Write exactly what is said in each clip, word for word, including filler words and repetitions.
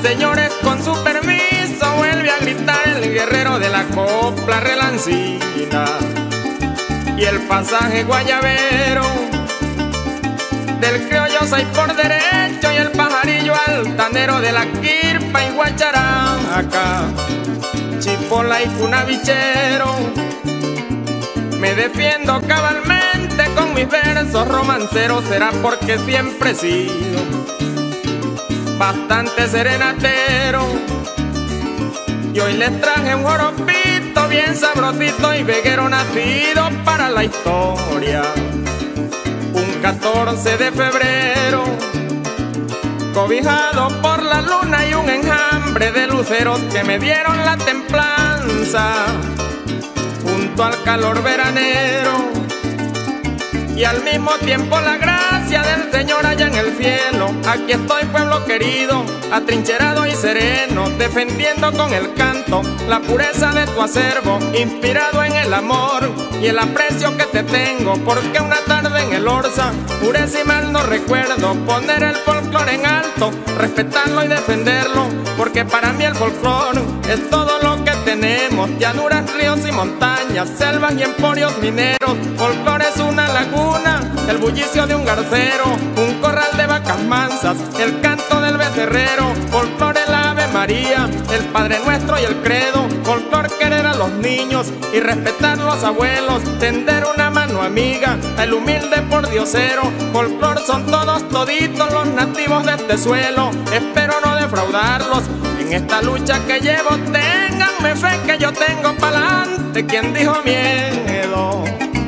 señores, con su permiso, vuelve a gritar el guerrero de la copla relancina. Y el pasaje guayabero del criollo soy por derecho, y el pajarillo altanero de la quirpa y guacharaca, chipola y cunavichero. Me defiendo cabalmente con mis versos romanceros, será porque siempre he sido bastante serenatero. Y hoy les traje un joropito bien sabrosito y veguero nacido para la historia. Un catorce de febrero, cobijado por la luna y un enjambre de luceros que me dieron la templanza junto al calor veranero, y al mismo tiempo la gracia del Señor allá en el cielo. Aquí estoy, pueblo querido, atrincherado y sereno, defendiendo con el canto la pureza de tu acervo, inspirado en el amor y el aprecio que te tengo, porque una tarde en el Orza, juré si mal no recuerdo, poner el folclore en alto, respetarlo y defenderlo, porque para mí el folclore es todo lo que tenemos: llanuras, ríos y montañas, selvas y emporios mineros. Folclore es una laguna, el bullicio de un garcero, un corral de vacas mansas, el canto del becerrero. Folclore la Ave María, el Padre Nuestro y el credo. Folclore querer a los niños y respetar a los abuelos, tender una mano amiga al humilde pordiosero. Folclore son todos toditos los nativos de este suelo, espero no defraudarlos en esta lucha que llevo. Ténganme fe que yo tengo pa'lante, quien dijo miedo.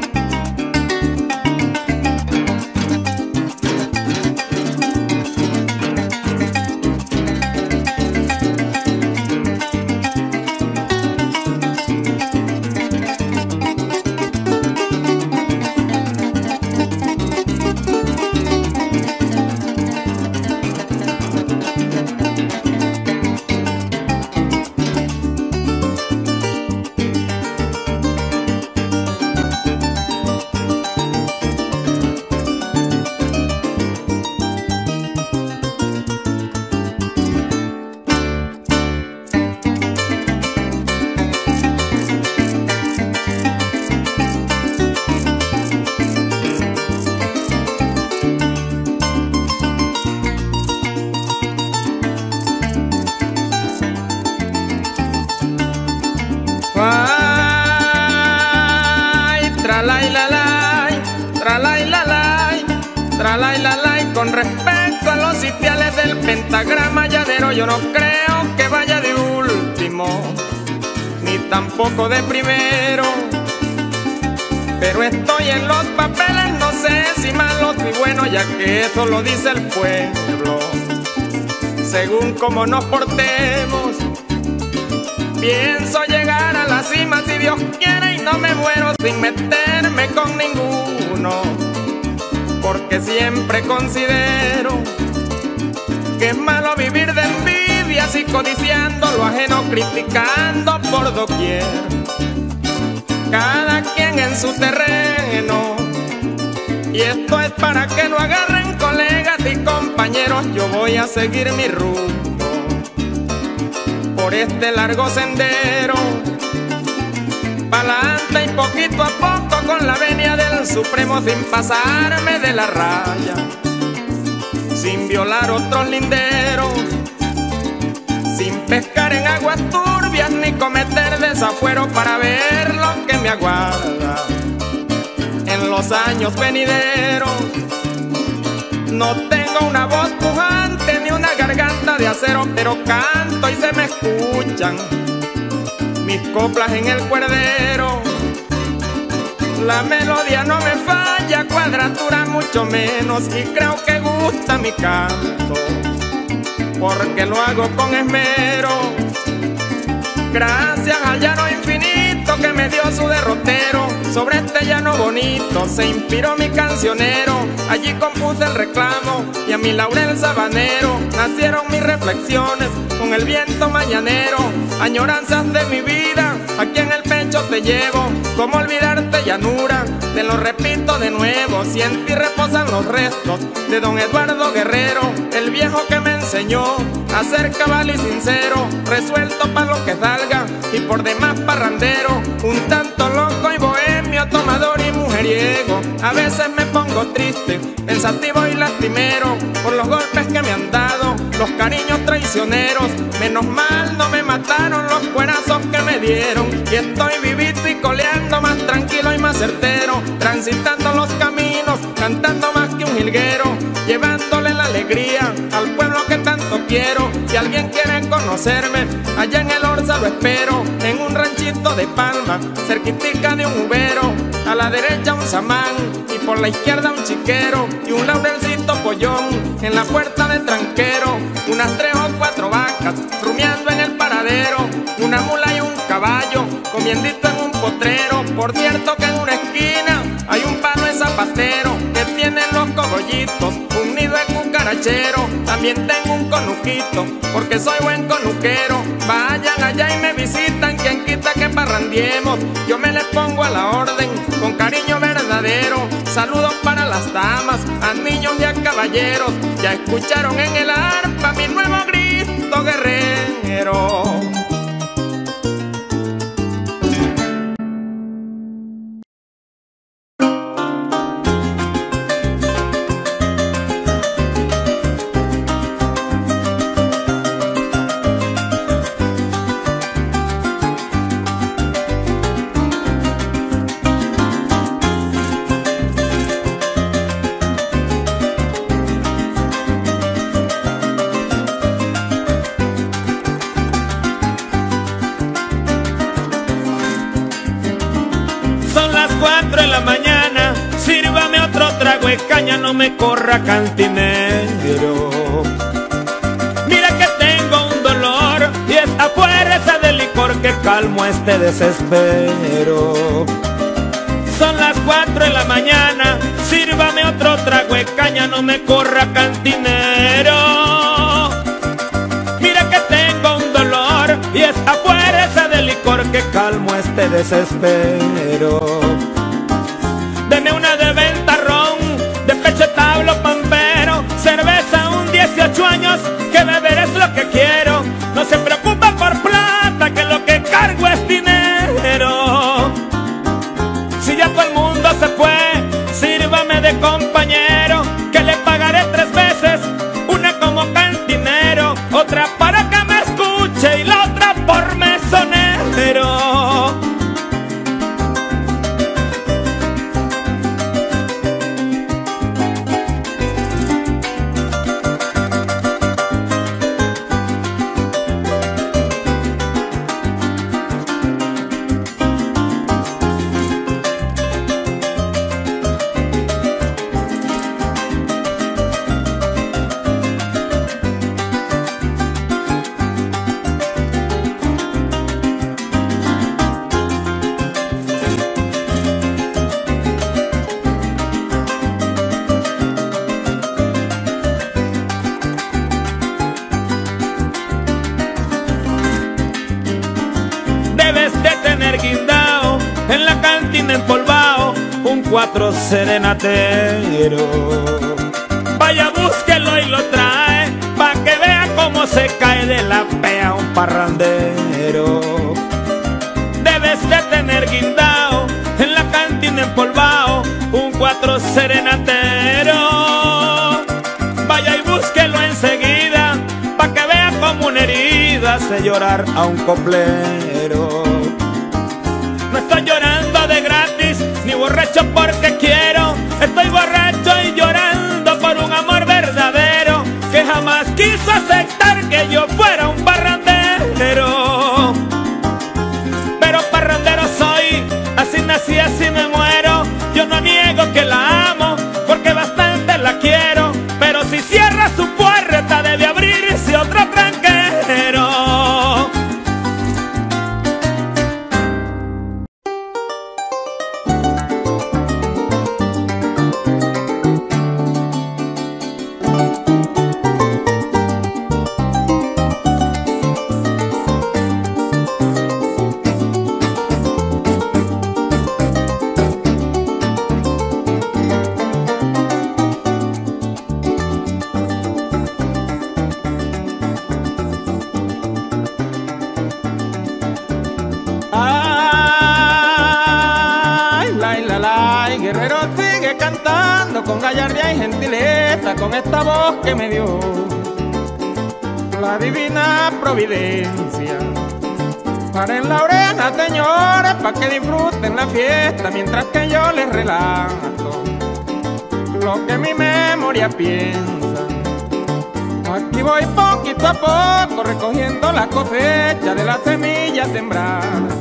Ay, tralailalay, tralailalay, tralailalay. Con respecto a los sitiales del pentagrama llanero, yo no creo que vaya de último, ni tampoco de primero. Pero estoy en los papeles, no sé si malos ni buenos, ya que eso lo dice el pueblo. Según como nos portemos, pienso llegar a la cima si Dios quiere, y no me muero sin meterme con ninguno, porque siempre considero que es malo vivir de envidias y codiciando lo ajeno, criticando por doquier. Cada quien en su terreno, y esto es para que lo agarren colegas y compañeros. Yo voy a seguir mi rumbo por este largo sendero, pa'lante y poquito a poco con la venia del Supremo, sin pasarme de la raya, sin violar otros linderos, sin pescar en aguas turbias ni cometer desafuero, para ver lo que me aguarda en los años venideros. No tengo una voz pujante ni una garganta de acero, pero canto y se me escuchan mis coplas en el cuerdero. La melodía no me falla, cuadratura mucho menos, y creo que gusta mi canto, porque lo hago con esmero. Gracias al llano infinito que me dio su derrotero, sobre este llano bonito se inspiró mi cancionero. Allí compuse el reclamo y a mi laurel sabanero nacieron mis reflexiones con el viento mañanero. Añoranzas de mi vida, aquí en el pecho te llevo. ¿Cómo olvidarte, llanura? Te lo repito de nuevo, si en ti reposan los restos de don Eduardo Guerrero, el viejo que me enseñó a ser cabal y sincero, resuelto pa' lo que salga y por demás parrandero, un tanto loco y bohemio, tomador y mujeriego. A veces me pongo triste, pensativo y lastimero por los golpes que me han dado, los cariños traicioneros. Menos mal no me mataron los cuerazos que me dieron, y estoy vivito y coleando, más tranquilo y más certero, transitando los caminos, cantando más que un jilguero, llevándole la alegría al pueblo que tanto quiero. Si alguien quiere conocerme, allá en el Orza lo espero, en un ranchito de palma, cerquitica de un ubero. A la derecha un samán y por la izquierda un chiquero, y un laurelcito pollón en la puerta de tranquero. Unas tres o cuatro vacas rumiando en el paradero, una mula y un caballo comiendito en un potrero. Por cierto que en una esquina hay un palo de zapatero que tiene los cogollitos, un nido de cucarachero. También tengo un conuquito porque soy buen conuquero. Vayan allá y me visitan, quien quita que parrandiemos, yo me les pongo a la orden con cariño verdadero. Saludos para las damas, a niños y a caballeros. Ya escucharon en el arpa mi nuevo grito guerrero. Caña, no me corra, cantinero. Mira que tengo un dolor y es a fuerza de licor que calmo este desespero. Son las cuatro de la mañana, sírvame otro trago de caña, no me corra, cantinero. Mira que tengo un dolor y es a fuerza de licor que calmo este desespero. Deme una de ventarrón, de pecho tablo pampero, cerveza un dieciocho años, que beber es lo que quiero. No se preocupa por plata, que lo que cargo es dinero. Si ya todo el mundo se fue, sírvame de compañero, que le pagaré tres veces, una como cantinero, otra para que me escuche y la otra por mesonero. Empolvado un cuatro serenatero, vaya búsquelo y lo trae pa' que vea cómo se cae de la pea un parrandero. Debes de tener guindao en la cantina empolvado un cuatro serenatero, vaya y búsquelo enseguida pa' que vea como una herida hace llorar a un coplero. No estoy llorando de gratis, ni borracho porque quiero. Estoy borracho y llorando por un amor verdadero que jamás quiso aceptar que yo fuera un parrandero. Pero parrandero soy, así nací, así me muero. Yo no niego que la amo, porque bastante la quiero. Pero si cierra su puerta debe abrirse otro tranquero. sigue cantando con gallardía y gentileza, con esta voz que me dio la divina providencia. Paren la oreja, señores, pa' que disfruten la fiesta, mientras que yo les relato lo que mi memoria piensa. Aquí voy poquito a poco recogiendo la cosecha de las semillas sembradas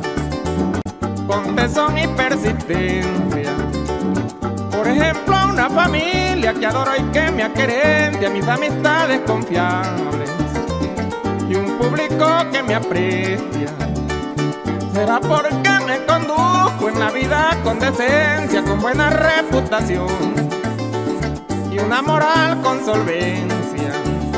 con tesón y persistencia. Por ejemplo, una familia que adoro y que me aquerencia, mis amistades confiables y un público que me aprecia. Será porque me conduzco en la vida con decencia, con buena reputación y una moral con solvencia.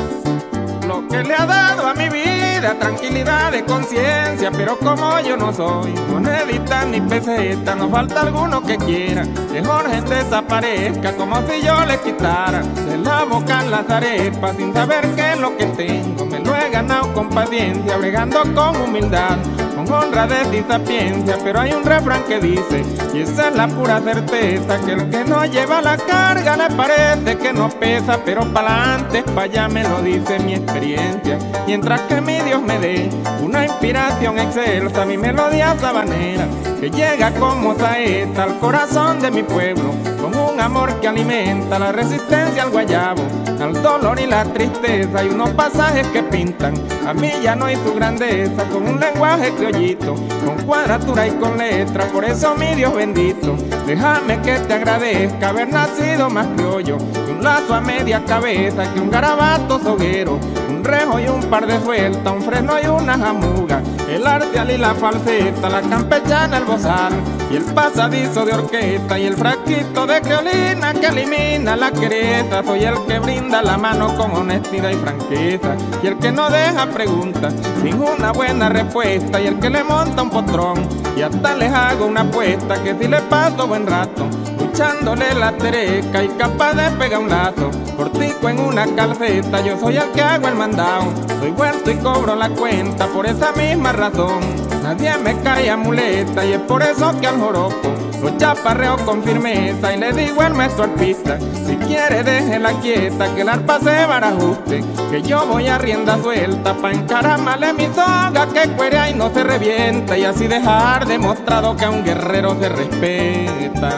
Lo que le ha dado a mi vida tranquilidad de conciencia, pero como yo no soy monedita ni peseta, no falta alguno que quiera que Jorge desaparezca, como si yo le quitara de la boca las arepas, sin saber qué es lo que tengo. Me lo he ganado con paciencia, bregando con humildad, con honradez y sapiencia. Pero hay un refrán que dice, y esa es la pura certeza, que el que no lleva la carga le parece que no pesa, pero pa'lante, pa' allá me lo dice mi experiencia. Mientras que mi Dios me dé una inspiración excelsa, mi melodía sabanera que llega como saeta al corazón de mi pueblo, con un amor que alimenta la resistencia al guayabo, al dolor y la tristeza, y unos pasajes que pintan a mí ya no hay su grandeza, con un lenguaje criollito, con cuadratura y con letra. Por eso mi Dios bendito, déjame que te agradezca haber nacido más criollo, que un lazo a media cabeza, que un garabato soguero, un rejo y un par de suelta, un freno y una jamuga, el arteal y la falseta, la campechana, el bozal y el pasadizo de orquesta, y el frasquito de creolina que elimina la quereta. Soy el que brinda la mano con honestidad y franqueza, y el que no deja preguntas sin una buena respuesta, y el que le monta un potrón y hasta les hago una apuesta, que si le paso buen rato echándole la tereca y capaz de pegar un lazo cortico en una calceta, yo soy el que hago el mandado, soy vuelto y cobro la cuenta. Por esa misma razón nadie me cae a muleta, y es por eso que al joropo lo chaparreo con firmeza, y le digo al maestro arpista, si quiere déjela quieta, que el arpa se barajuste, que yo voy a rienda suelta pa' encaramarle mi soga, que cuerea y no se revienta, y así dejar demostrado que a un guerrero se respeta.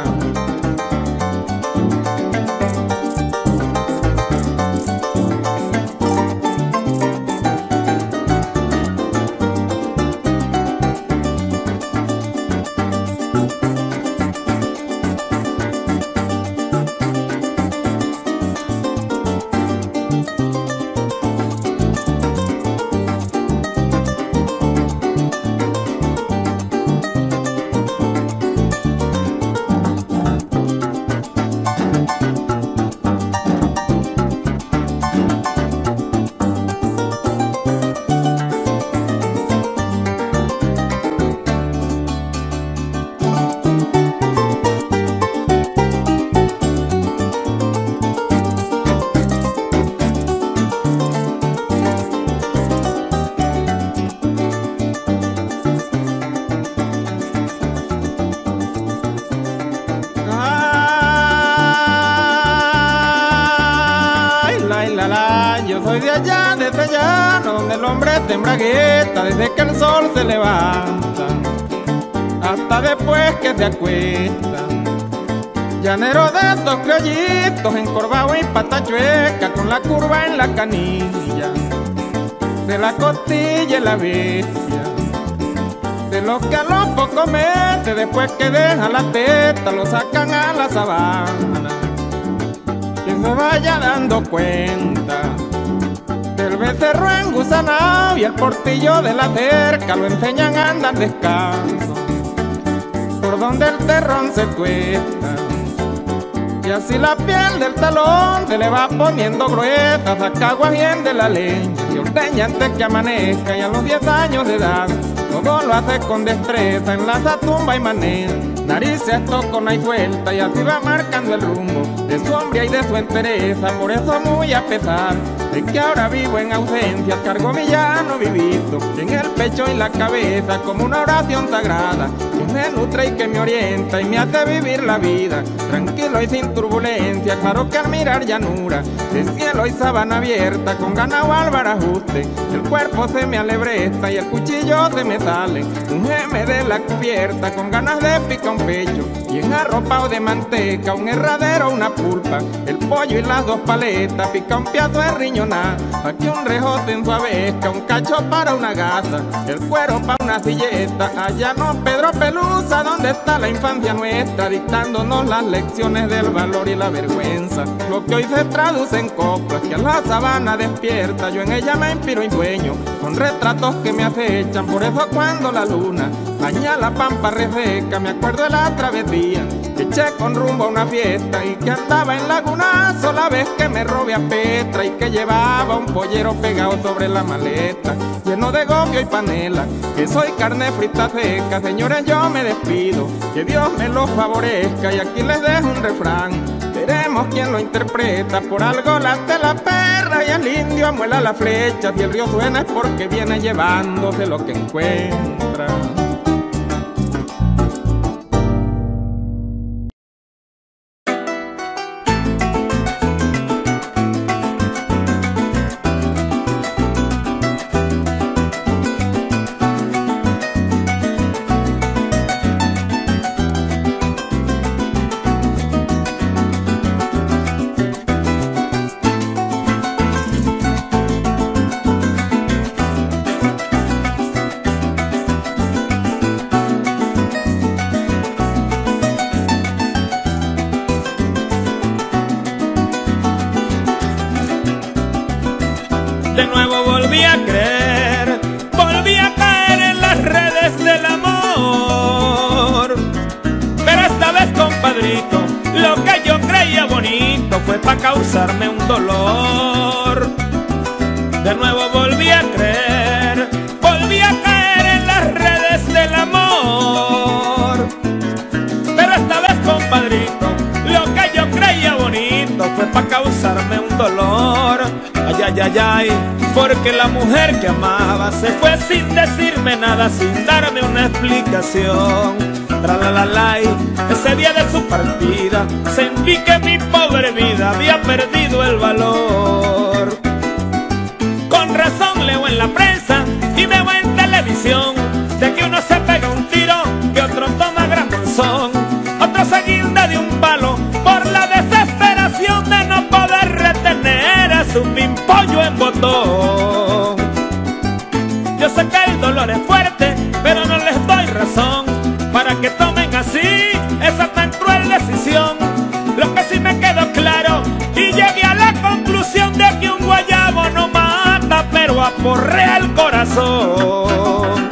Yo soy de allá, de ese llano, donde el hombre te embragueta desde que el sol se levanta hasta después que se acuesta. Llanero de estos criollitos, encorvado y pata chueca, con la curva en la canilla, de la costilla y la bestia, de los que a los pocos meses, después que dejan la teta, lo sacan a la sabana, que se vaya dando cuenta. El becerro engusanao y el portillo de la cerca lo enseñan a andar descalzo por donde el terrón se cuesta, y así la piel del talón se le va poniendo gruesa, saca guajien de la leña y ordeña antes que amanezca, y a los diez años de edad todo lo hace con destreza, enlaza tumba y manera, narices tocona y suelta, y así va marcando el rumbo de su hombría y de su entereza. Por eso muy a pesar es que ahora vivo en ausencia, cargo mi llano vivito en el pecho y la cabeza como una oración sagrada que me nutre y que me orienta y me hace vivir la vida tranquilo y sin turbulencia. Claro que al mirar llanura de cielo y sabana abierta, con ganado al barajuste el cuerpo se me alebresta y el cuchillo se me sale un geme de la cubierta, con ganas de picar un pecho y en arropado de manteca un herradero, una pulpa, el pollo y las dos paletas, pica un piazo de riñoná, pa' que un rejote en suavezca, un cacho para una gasa, el cuero pa' una silleta. Allá no Pedro Pelusa, donde está la infancia nuestra, dictándonos las lecciones del valor y la vergüenza. Lo que hoy se traduce en coplas que a la sabana despierta, yo en ella me inspiro y sueño con retratos que me acechan. Por eso cuando la luna baña la pampa reseca, me acuerdo de la travesía que eché con rumbo a una fiesta y que andaba en Lagunazo la vez que me robé a Petra y que llevaba un pollero pegado sobre la maleta lleno de gofio y panela, que soy carne frita seca. Señores, yo me despido, que Dios me lo favorezca y aquí les dejo un refrán, veremos quién lo interpreta. Por algo late la perra y el indio amuela la flecha, si el río suena es porque viene llevándose lo que encuentra. De nuevo volví a creer, volví a caer en las redes del amor. Pero esta vez, compadrito, lo que yo creía bonito fue para causarme un dolor. De nuevo volví a creer, volví a caer en las redes del amor. Pero esta vez, compadrito, lo que yo creía bonito fue para causarme un dolor. Ay, ay, ay, ay, porque la mujer que amaba se fue sin decirme nada, sin darme una explicación. Tralalay, ese día de su partida sentí que mi pobre vida había perdido el valor. Con razón leo en la prensa y veo en televisión de que uno se pega un tiro, que otro toma gran monzón, otro se guinda de un palo por la desesperación de no poder retener a su pimpollo en botón. Yo sé que el dolor es fuerte, pero no les doy razón para que tomen así esa tan cruel decisión. Lo que sí me quedó claro y llegué a la conclusión de que un guayabo no mata, pero aporrea el corazón.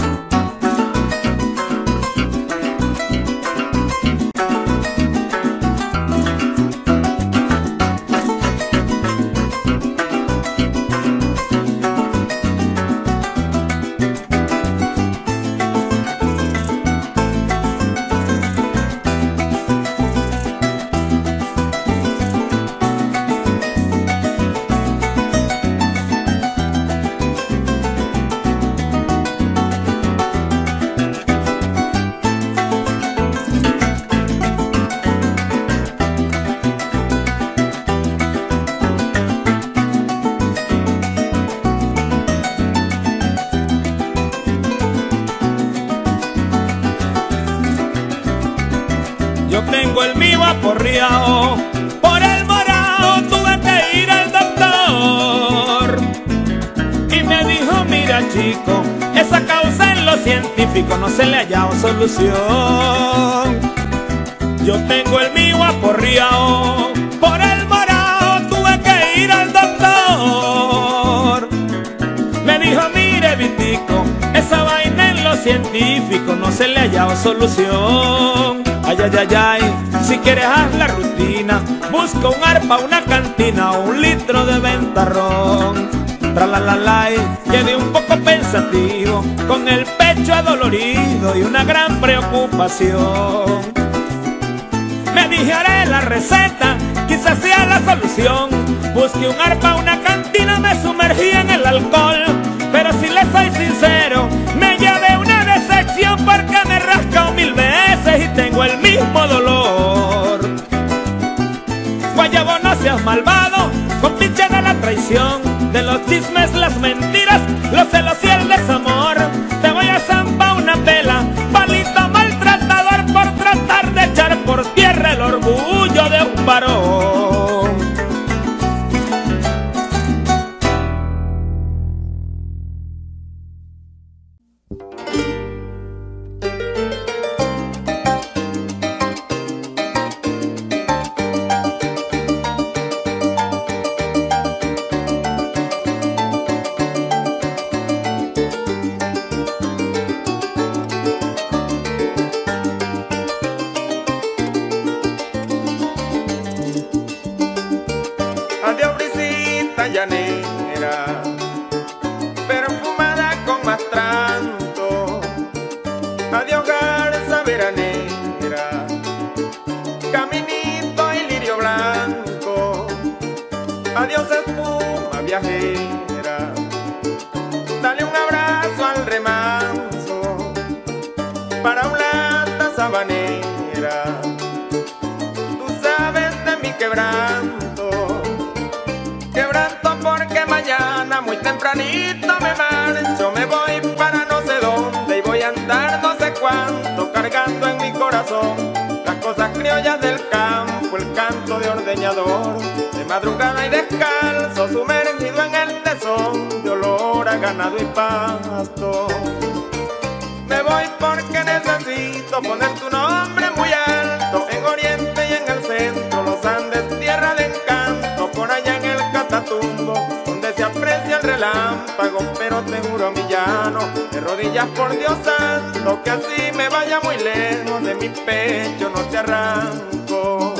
Yo tengo el mío aporreado, por el morado tuve que ir al doctor. Y me dijo, mira chico, esa causa en lo científico no se le ha hallado solución. Yo tengo el mío aporreado, por el morado tuve que ir al doctor. Me dijo, mire Vitico, esa vaina en lo científico no se le ha hallado solución. Ay, ay, ay, ay, si quieres haz la rutina, busca un arpa, una cantina o un litro de ventarrón. Tralalalay, quedé un poco pensativo, con el pecho adolorido y una gran preocupación. Me dije, haré la receta, quizás sea la solución, Busqué un arpa, una cantina, me sumergí en el alcohol. Pero si le soy sincero, me llevé una decepción porque me he rascado mil veces y tengo el mismo dolor. Guayabo, no seas malvado, compinche de la traición, de los chismes, las mentiras, los celos y el desamor. Te voy a zampar una pela, palito maltratador, por tratar de echar por tierra el orgullo de un varón. Adiós, brisita llanera, perfumada con más tranto. Adiós, garza veranera, caminito y lirio blanco. Adiós, espuma viajera, dale un abrazo al remanso para una taza habanera. Tú sabes de mi quebranto, quebranto porque mañana muy tempranito me marcho. Me voy para no sé dónde y voy a andar no sé cuánto, cargando en mi corazón las cosas criollas del campo, el canto de ordeñador, de madrugada y descalzo, sumergido en el tesón de olor a ganado y pasto. Me voy porque necesito poner tu nombre muy alto, en Oriente y en el centro, los Andes, tierra de encanto, por allá en el Catatumbo, donde se aprecia el relámpago. Pero te juro, mi llano, de rodillas por Dios santo, que así me vaya muy lejos de mi pecho no te arranco.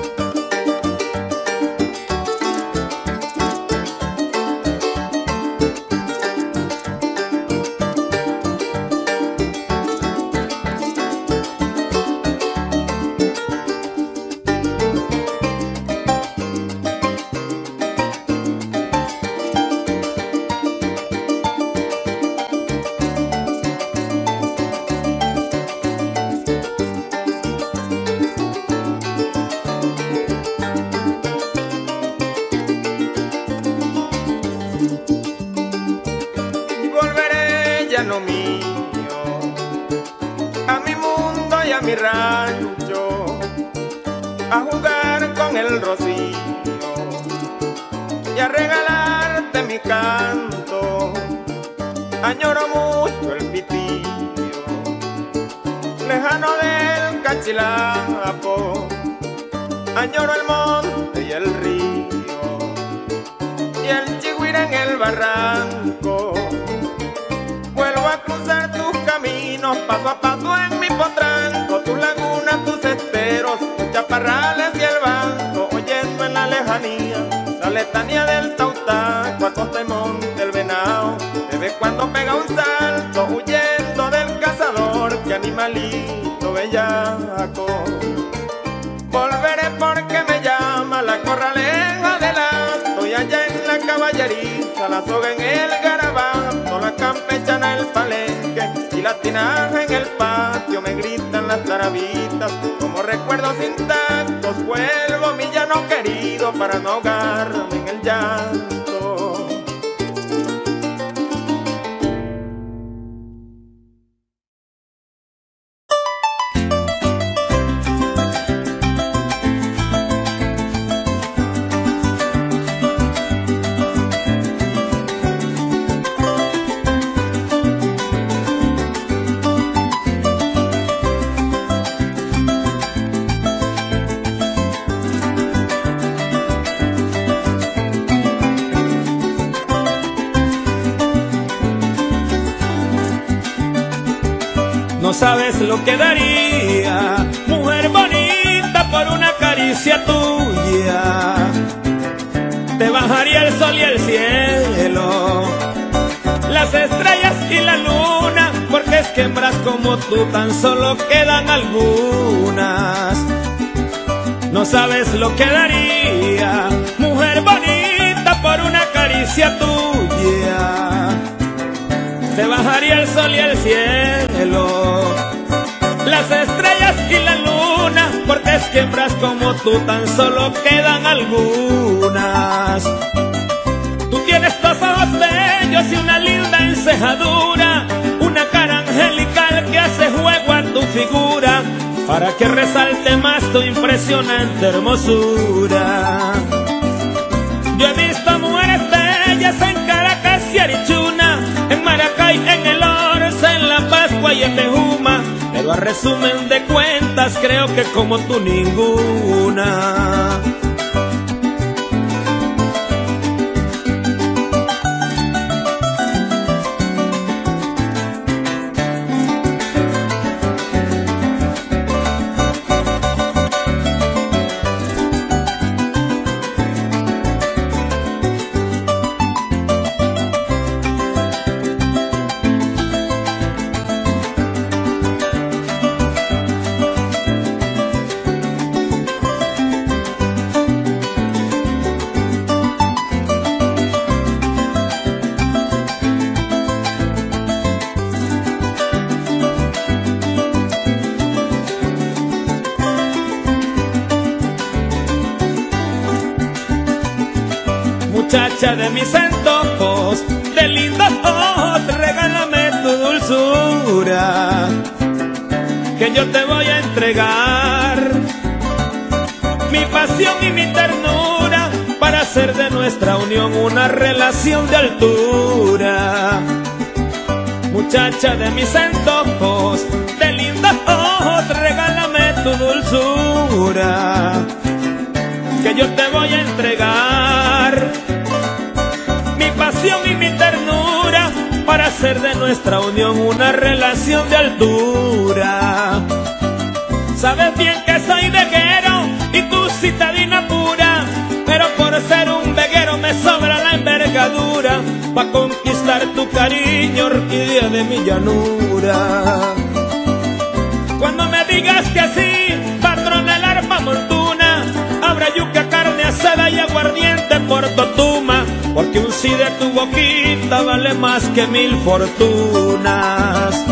No mío, a mi mundo y a mi rancho, a jugar con el rocío y a regalarte mi canto. Añoro mucho el pitillo lejano del Cachilapo, añoro el monte y el río y el chigüire en el barranco. Vuelvo a cruzar tus caminos, paso a paso en mi potranco, tus lagunas, tus esteros, tus chaparrales y el banco, oyendo en la lejanía la letanía del Tautaco, a costa y monte el venao, te ve cuando pega un salto, huyendo del cazador, que animalito bellaco. Volveré porque me llama la corraleja del alto, y allá en la caballeriza, la soga en el garabato, la campechana el palenque y la tinaja en el patio, me gritan las tarabitas como recuerdos intactos. Vuelvo, mi llano querido, para no ahogarme en el llanto. No sabes lo que daría, mujer bonita, por una caricia tuya. Te bajaría el sol y el cielo, las estrellas y la luna, porque es que hembras como tú tan solo quedan algunas. No sabes lo que daría, mujer bonita, por una caricia tuya se bajaría el sol y el cielo, las estrellas y la luna, porque es que hembras como tú tan solo quedan algunas. Tú tienes dos ojos bellos y una linda encejadura, una cara angelical que hace juego a tu figura, para que resalte más tu impresionante hermosura. Yo he visto mujeres bellas en Caracas y Arichuna, en Maracay, en El Orce, en La Pascua y en Tejuma, pero a resumen de cuentas creo que como tú ninguna. Muchacha de mis antojos, de lindos ojos, regálame tu dulzura, que yo te voy a entregar mi pasión y mi ternura, para hacer de nuestra unión una relación de altura. Muchacha de mis antojos, de lindos ojos, regálame tu dulzura, que yo te voy a entregar mi pasión y mi ternura, para hacer de nuestra unión una relación de altura. Sabes bien que soy veguero y tú citadina pura, pero por ser un veguero me sobra la envergadura, pa' conquistar tu cariño, orquídea de mi llanura. Cuando me digas que sí, patrona el arpa montuna, habrá yuca, carne asada y aguardiente por Totuma, porque un sí de tu boquita vale más que mil fortunas.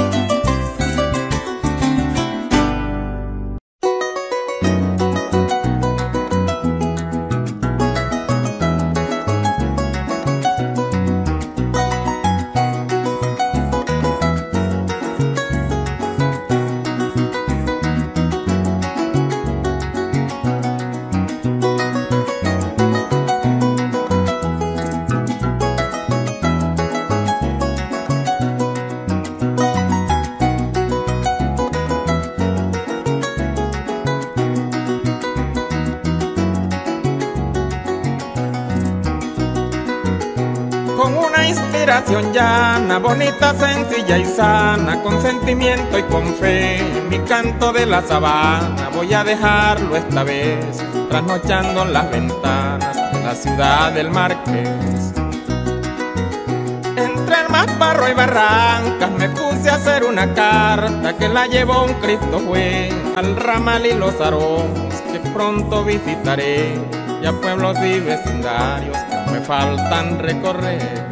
Con una inspiración llana, bonita, sencilla y sana, con sentimiento y con fe, mi canto de la sabana voy a dejarlo esta vez, trasnochando en las ventanas de la ciudad del Marqués. Entre el Masparro y Barrancas me puse a hacer una carta que la llevó un Cristo juez al ramal y los aromos que pronto visitaré, y a pueblos y vecindarios que me faltan recorrer.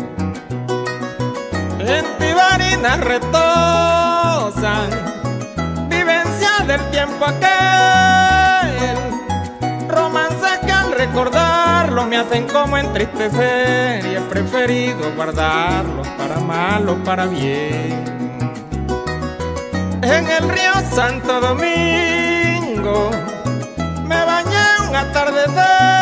En Pibarinas retozan vivencias del tiempo aquel, romances que al recordarlo me hacen como entristecer, y he preferido guardarlos para mal o para bien. En el río Santo Domingo me bañé un atardecer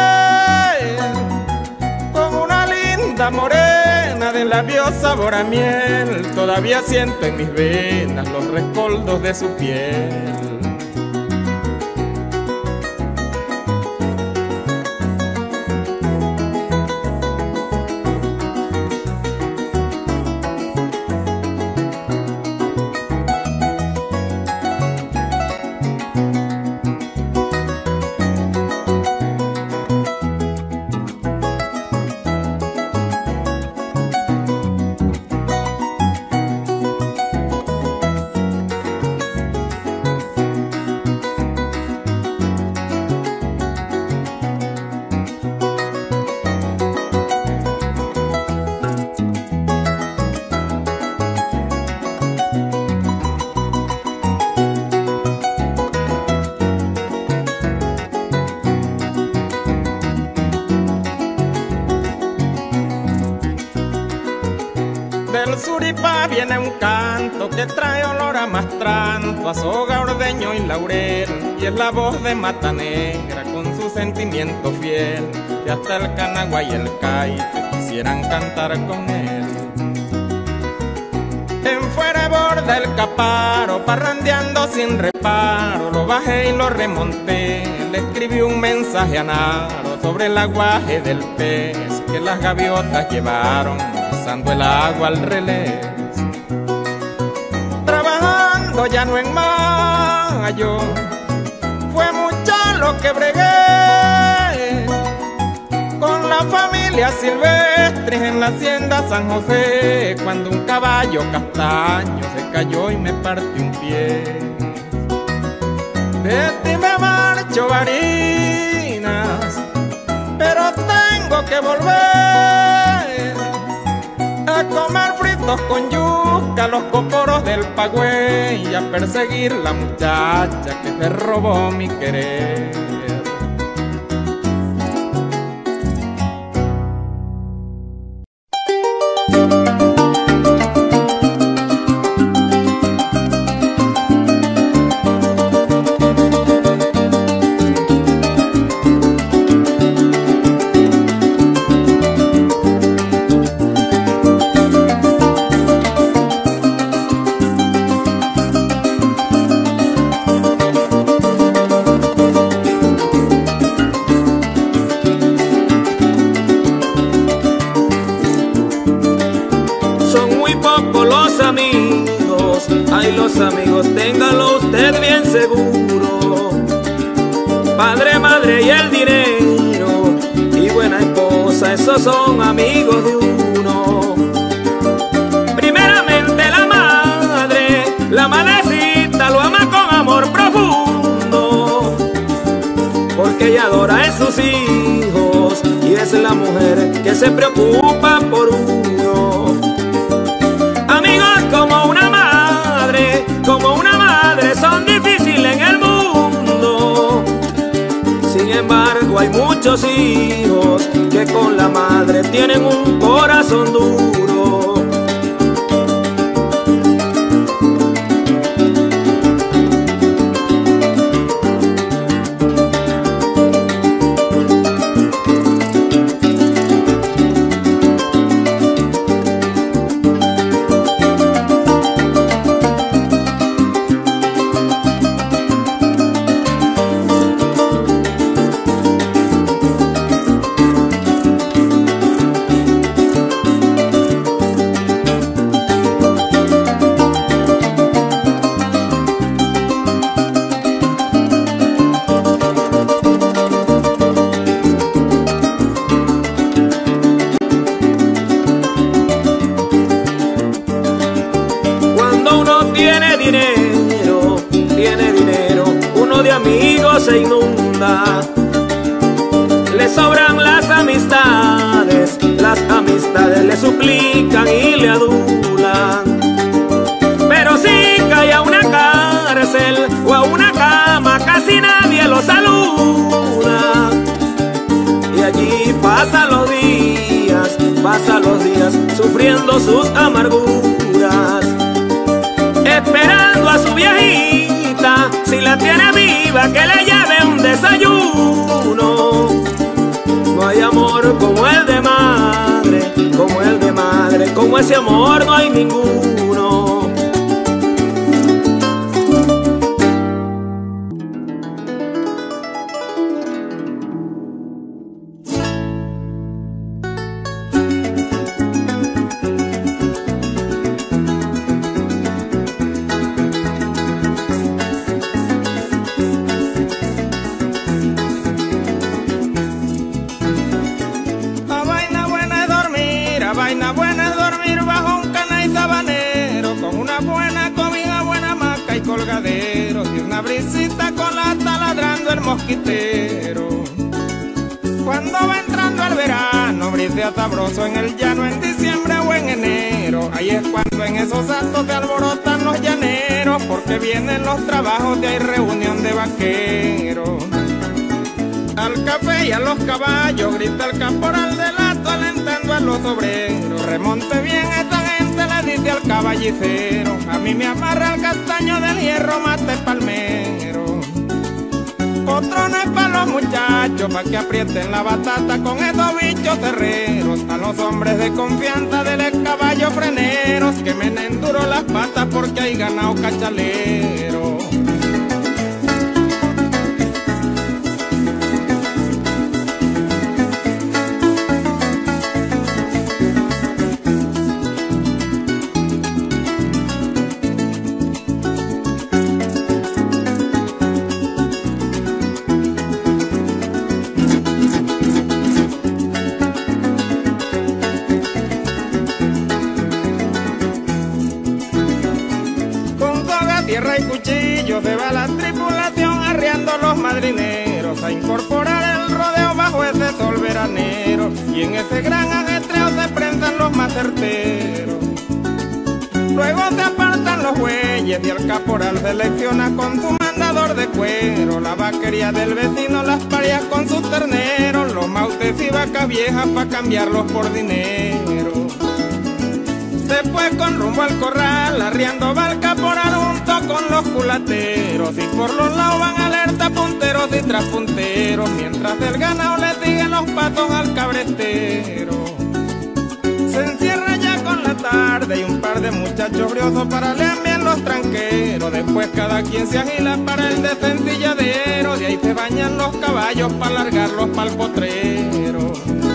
con una linda morena de labios sabor a miel, todavía siento en mis venas los rescoldos de su piel. del Suripá viene un canto que trae olor a mastranto, a soga, ordeño y laurel, y es la voz de Mata Negra con su sentimiento fiel, que hasta el canagua y el caite quisieran cantar con él. En fuera borda el caparo, parrandeando sin reparo, lo bajé y lo remonté, le escribí un mensaje a Naro sobre el aguaje del pez que las gaviotas llevaron, pisando el agua al relés. Trabajando ya no en mayo, fue mucho lo que bregué con la familia Silvestres en la hacienda San José, cuando un caballo castaño se cayó y me partió un pie. De ti me marcho, Barinas, pero tengo que volver a comer fritos con yuca, los cocoros del Pagüey, y a perseguir la muchacha que se robó mi querer. Ay, los amigos, téngalo usted bien seguro. Padre, madre y el dinero y buena esposa, esos son amigos de uno. Primeramente la madre, la madrecita lo ama con amor profundo, porque ella adora a sus hijos y es la mujer que se preocupa por uno. Amigos como una madre, como una madre son difíciles en el mundo. Sin embargo hay muchos hijos que con la madre tienen un corazón duro. Dinero, tiene dinero, uno de amigos se inunda, le sobran las amistades, las amistades le suplican y le adulan. Pero si cae a una cárcel o a una cama, casi nadie lo saluda. Y allí pasan los días, pasan los días, sufriendo sus amarguras, esperando a su viejita, si la tiene viva, que le lleve un desayuno. No hay amor como el de madre, como el de madre, como ese amor no hay ninguno. Vaina buena es dormir bajo un cana y sabanero, con una buena comida, buena hamaca y colgadero, y una brisita con la taladrando el mosquitero. Cuando va entrando el verano, brisea sabroso en el llano, en diciembre o en enero. Ahí es cuando en esos actos se alborotan los llaneros, porque vienen los trabajos de ahí reunión de vaqueros. Al café y a los caballos grita el caporal del acto, alentando a los obreros. Remonte bien, esta gente le gallicero, a mí me amarra el castaño del hierro mate palmero. Otro no es para los muchachos, pa' que aprieten la batata con esos bichos terreros. A los hombres de confianza del caballo freneros, que menen duro las patas porque hay ganado cachalero. Tierra y cuchillo se va la tripulación arriando los madrineros a incorporar el rodeo bajo ese sol veranero, y en ese gran ajetreo se prensan los más certeros. Luego se apartan los bueyes y el caporal selecciona con su mandador de cuero la vaquería del vecino, las parias con sus terneros, los mautes y vacas viejas pa' cambiarlos por dinero. Después con rumbo al corral, arriando va el caporal junto con los culateros, y por los lados van alerta punteros y traspunteros, mientras el ganado le sigue los pasos al cabretero. Se encierra ya con la tarde y un par de muchachos briosos paralean bien los tranqueros. Después cada quien se agila para el desentilladero, de ahí se bañan los caballos para largarlos pa'l potrero.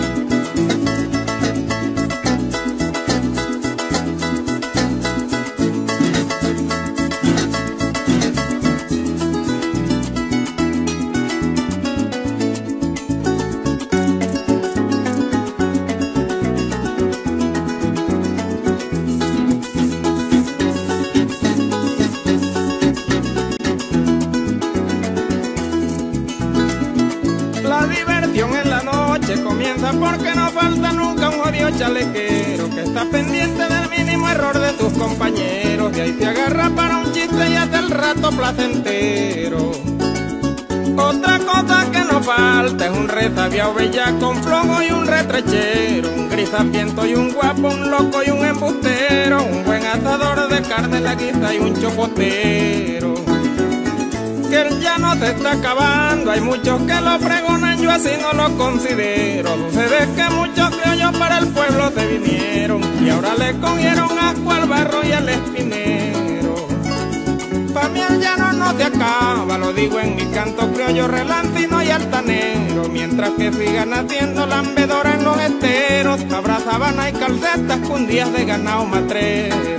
En la noche comienza porque no falta nunca un jodido chalequero que está pendiente del mínimo error de tus compañeros, de ahí se agarra para un chiste y hasta el rato placentero. Otra cosa que no falta es un resabiao bellaco, un flojo y un retrechero, un gris hambriento y un guapo, un loco y un embustero, un buen asador de carne la guisa y un chopotero. Que el llano se está acabando, hay muchos que lo pregonan, yo así no lo considero. Sucede que muchos criollos para el pueblo se vinieron y ahora le cogieron asco al barro y al espinero. Pa' mí el llano no se acaba, lo digo en mi canto criollo relantino y altanero, mientras que sigan haciendo lambedora en los esteros, habrá sabana y calcetas con días de ganado matrero.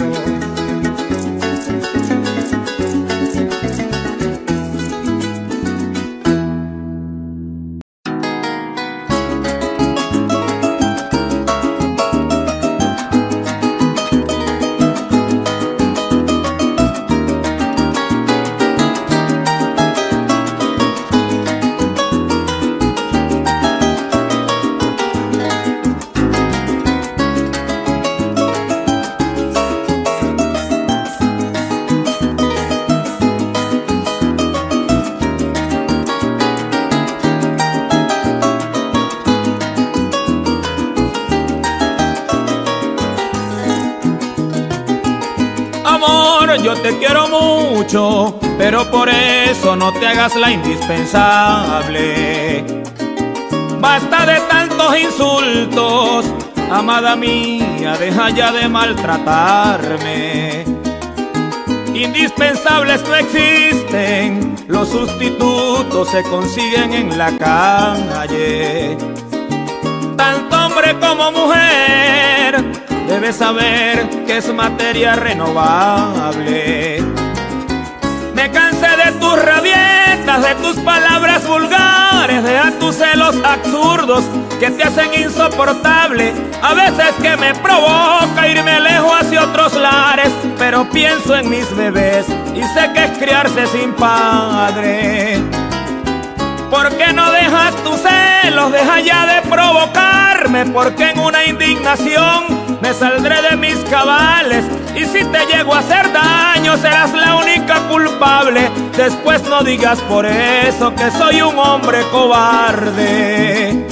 Yo te quiero mucho, pero por eso no te hagas la indispensable. Basta de tantos insultos, amada mía, deja ya de maltratarme. Indispensables no existen, los sustitutos se consiguen en la calle. Tanto hombre como mujer debes saber que es materia renovable. Me cansé de tus rabietas, de tus palabras vulgares, de tus celos absurdos que te hacen insoportable. A veces que me provoca irme lejos hacia otros lares, pero pienso en mis bebés y sé que es criarse sin padre. ¿Por qué no dejas tus celos? Deja ya de provocarme, porque en una indignación me saldré de mis cabales, y si te llego a hacer daño serás la única culpable. Después no digas por eso que soy un hombre cobarde.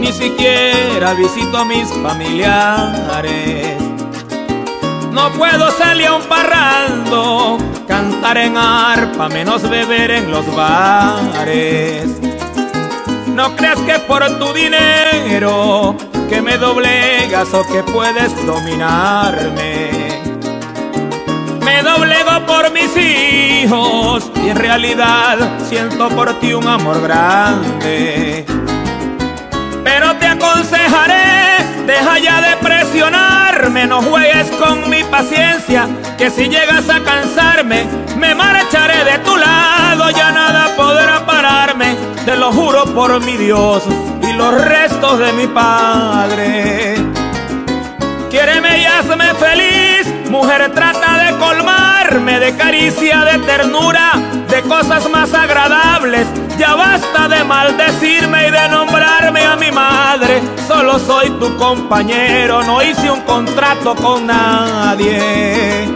ni siquiera visito a mis familiares. No puedo salir a un parrando, cantar en arpa, menos beber en los bares. No creas que por tu dinero que me doblegas o que puedes dominarme. Me doblego por mis hijos y en realidad siento por ti un amor grande. Pero te aconsejaré, deja ya de presionarme, no juegues con mi paciencia, que si llegas a cansarme, me marcharé de tu lado, ya nada podrá pararme, te lo juro por mi Dios y los restos de mi padre. Quiéreme y hazme feliz, mujer, trata de colmarme de caricia, de ternura, de cosas más agradables. Ya basta de maldecirme y de nombrarme a mi madre. Solo soy tu compañero, no hice un contrato con nadie.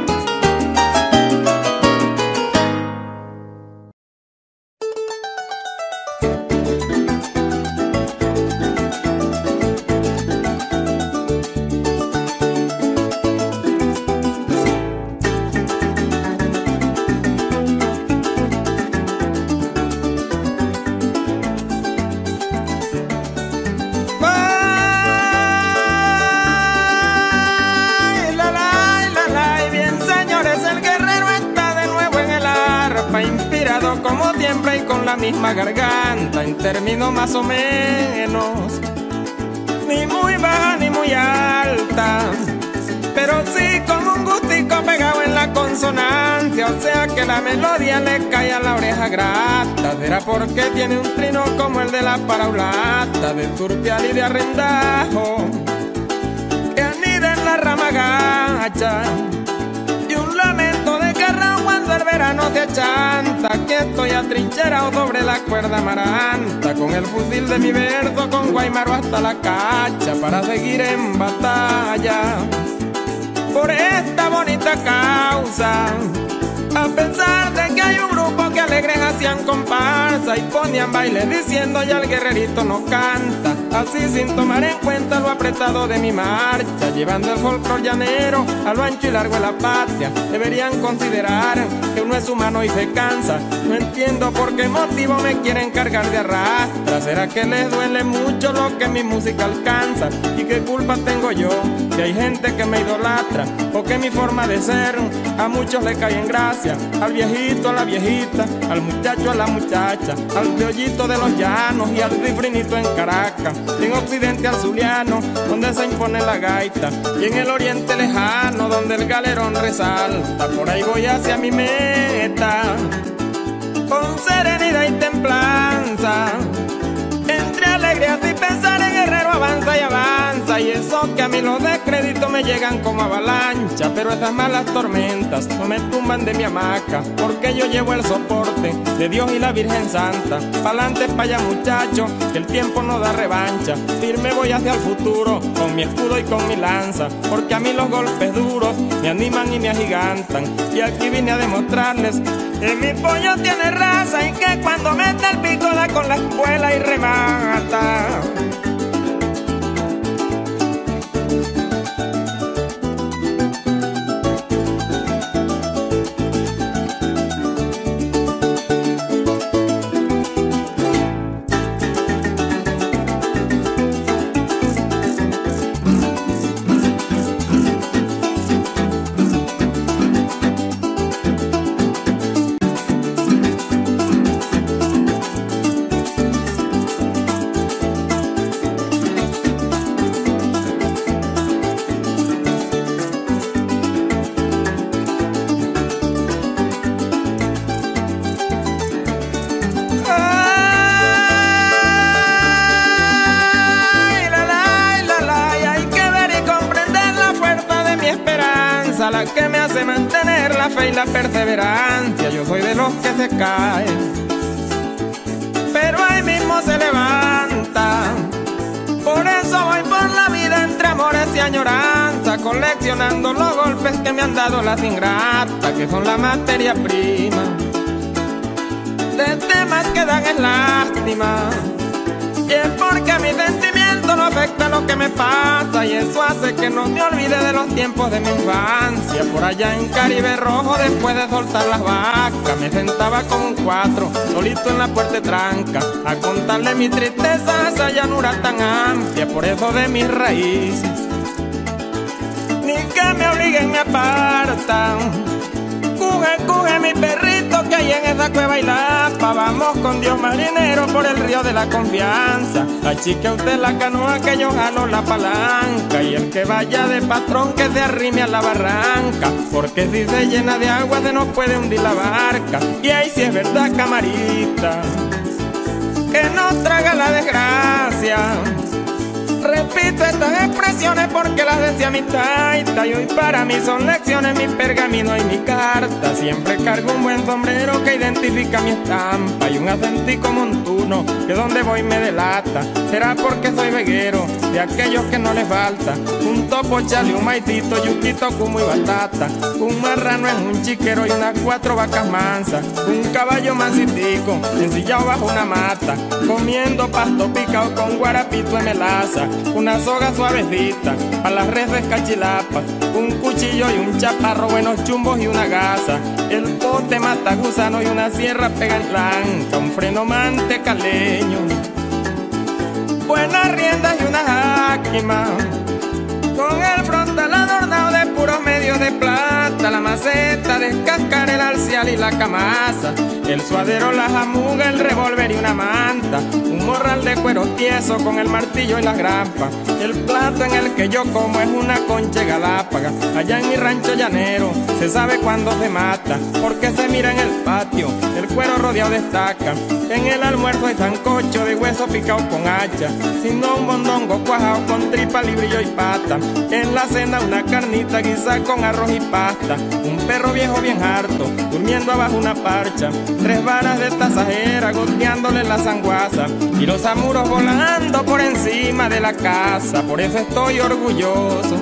Como siempre y con la misma garganta, en términos más o menos, ni muy baja ni muy alta, pero sí con un gustico pegado en la consonancia, o sea que la melodía le cae a la oreja grata. Será porque tiene un trino como el de la paraulata, de turpial y de arrendajo, que anida en la rama gacha, y un lamento de carrao cuando el verano se achanta, que estoy atrincherado sobre la cuerda amaranta, con el fusil de mi verso, con Guaymaro hasta la cacha, para seguir en batalla por esta bonita causa. A pesar de que hay un grupo que alegres hacían comparsa y ponían bailes diciendo ya el guerrerito no canta, así sin tomar en cuenta lo apretado de mi marcha, llevando el folclor llanero a lo ancho y largo de la patria. Deberían considerar que uno es humano y se cansa. No entiendo por qué motivo me quieren cargar de arrastra. ¿Será que les duele mucho lo que mi música alcanza? ¿Y qué culpa tengo yo que hay gente que me idolatra? ¿O que mi forma de ser a muchos le cae en gracia? Al viejito, a la viejita, al muchacho, a la muchacha, al piollito de los llanos y al rifrinito en Caracas, en Occidente al zuliano, donde se impone la gaita, y en el oriente lejano, donde el galerón resalta. Por ahí voy hacia mi meta, con serenidad y templanza, entre alegrías y pensar en guerrero avanza y avanza. Y eso que a mí los descréditos me llegan como avalancha, pero esas malas tormentas no me tumban de mi hamaca, porque yo llevo el soporte de Dios y la Virgen Santa. Pa'lante, pa' allá muchacho, que el tiempo no da revancha. Firme voy hacia el futuro, con mi escudo y con mi lanza, porque a mí los golpes duros me animan y me agigantan. Y aquí vine a demostrarles que mi pollo tiene raza y que cuando mete el pico da con la espuela y remata. La que me hace mantener la fe y la perseverancia. Yo soy de los que se caen, pero ahí mismo se levanta. Por eso voy por la vida entre amores y añoranza, coleccionando los golpes que me han dado las ingratas, que son la materia prima de temas que dan en lástima. Y es porque a mis sentimientos eso no afecta lo que me pasa, y eso hace que no me olvide de los tiempos de mi infancia. Por allá en Caribe Rojo, después de soltar las vacas, me sentaba como un cuatro, solito en la puerta de tranca, a contarle mi tristeza a esa llanura tan amplia. Por eso de mis raíces ni que me obliguen me apartan. Cuje, cuje mi perrito, que hay en esa cueva y lapa. Vamos con Dios marinero por el río de la confianza. Achique usted la canoa que yo jalo la palanca, y el que vaya de patrón que se arrime a la barranca, porque si se llena de agua se nos puede hundir la barca. Y ahí sí es verdad, camarita, que nos traga la desgracia. Repito estas expresiones porque las decía mi taita, y hoy para mí son lecciones mi pergamino y mi carta. Siempre cargo un buen sombrero que identifica mi estampa, y un acentico montuno que donde voy me delata. Será porque soy veguero, de aquellos que no les falta un topo, chale, un maitito, yuquito, cumo y batata, un marrano en un chiquero y unas cuatro vacas mansas, un caballo mansitico ensillado bajo una mata, comiendo pasto picado con guarapito de melaza, una soga suavecita para las reses cachilapas, un cuchillo y un chaparro, buenos chumbos y una gasa, el pote mata gusano y una sierra pega en blanca, un freno mantecaleño, buenas riendas y una jáquima, con el frontal adornado de puros medios de plata, la maceta de cáscara, el alcial y la camasa, el suadero, la jamuga, el revólver y una manta, un morral de cuero tieso con el martillo y las grampas. El plato en el que yo como es una concha de galápaga. Allá en mi rancho llanero se sabe cuándo se mata, porque se mira en el patio, el cuero rodeado de estaca. En el almuerzo hay sancocho de hueso picado con hacha, sino un mondongo cuajado con tripa, librillo y pata. En la cena una carnita guisada con arroz y pasta, un perro viejo bien harto durmiendo abajo una parcha, tres varas de tasajera goteándole la sanguaza, y los amuros volando por encima de la casa. Por eso estoy orgulloso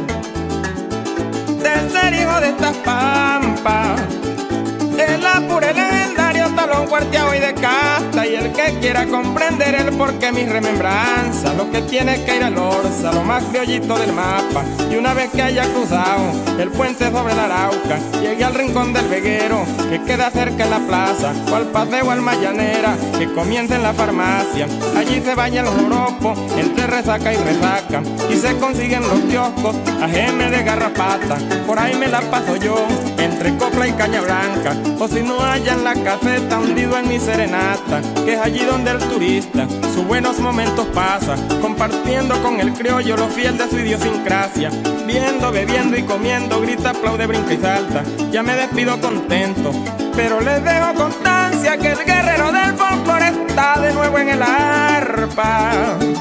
de ser hijo de estas pampas, el apure legendario, talón cuarteado y de casta. Y el que quiera comprender el porqué mis remembranzas, lo que tiene que ir al Orza, lo más criollito del mapa. Y una vez que haya cruzado el puente sobre la Arauca, llegue al rincón del veguero que queda cerca en la plaza, o al paseo al Mayanera que comienza en la farmacia. Allí se baña el joropo entre resaca y resaca, y se consiguen los kioscos a geme de garrapata. Por ahí me la paso yo entre copla y caña blanca, o si no haya en la caseta hundido en mi serenata, que es allí donde el turista sus buenos momentos pasa, compartiendo con el criollo lo fiel de su idiosincrasia. Viendo, bebiendo y comiendo, grita, aplaude, brinca y salta. Ya me despido contento, pero les dejo constancia que el guerrero del folclore está de nuevo en el arpa.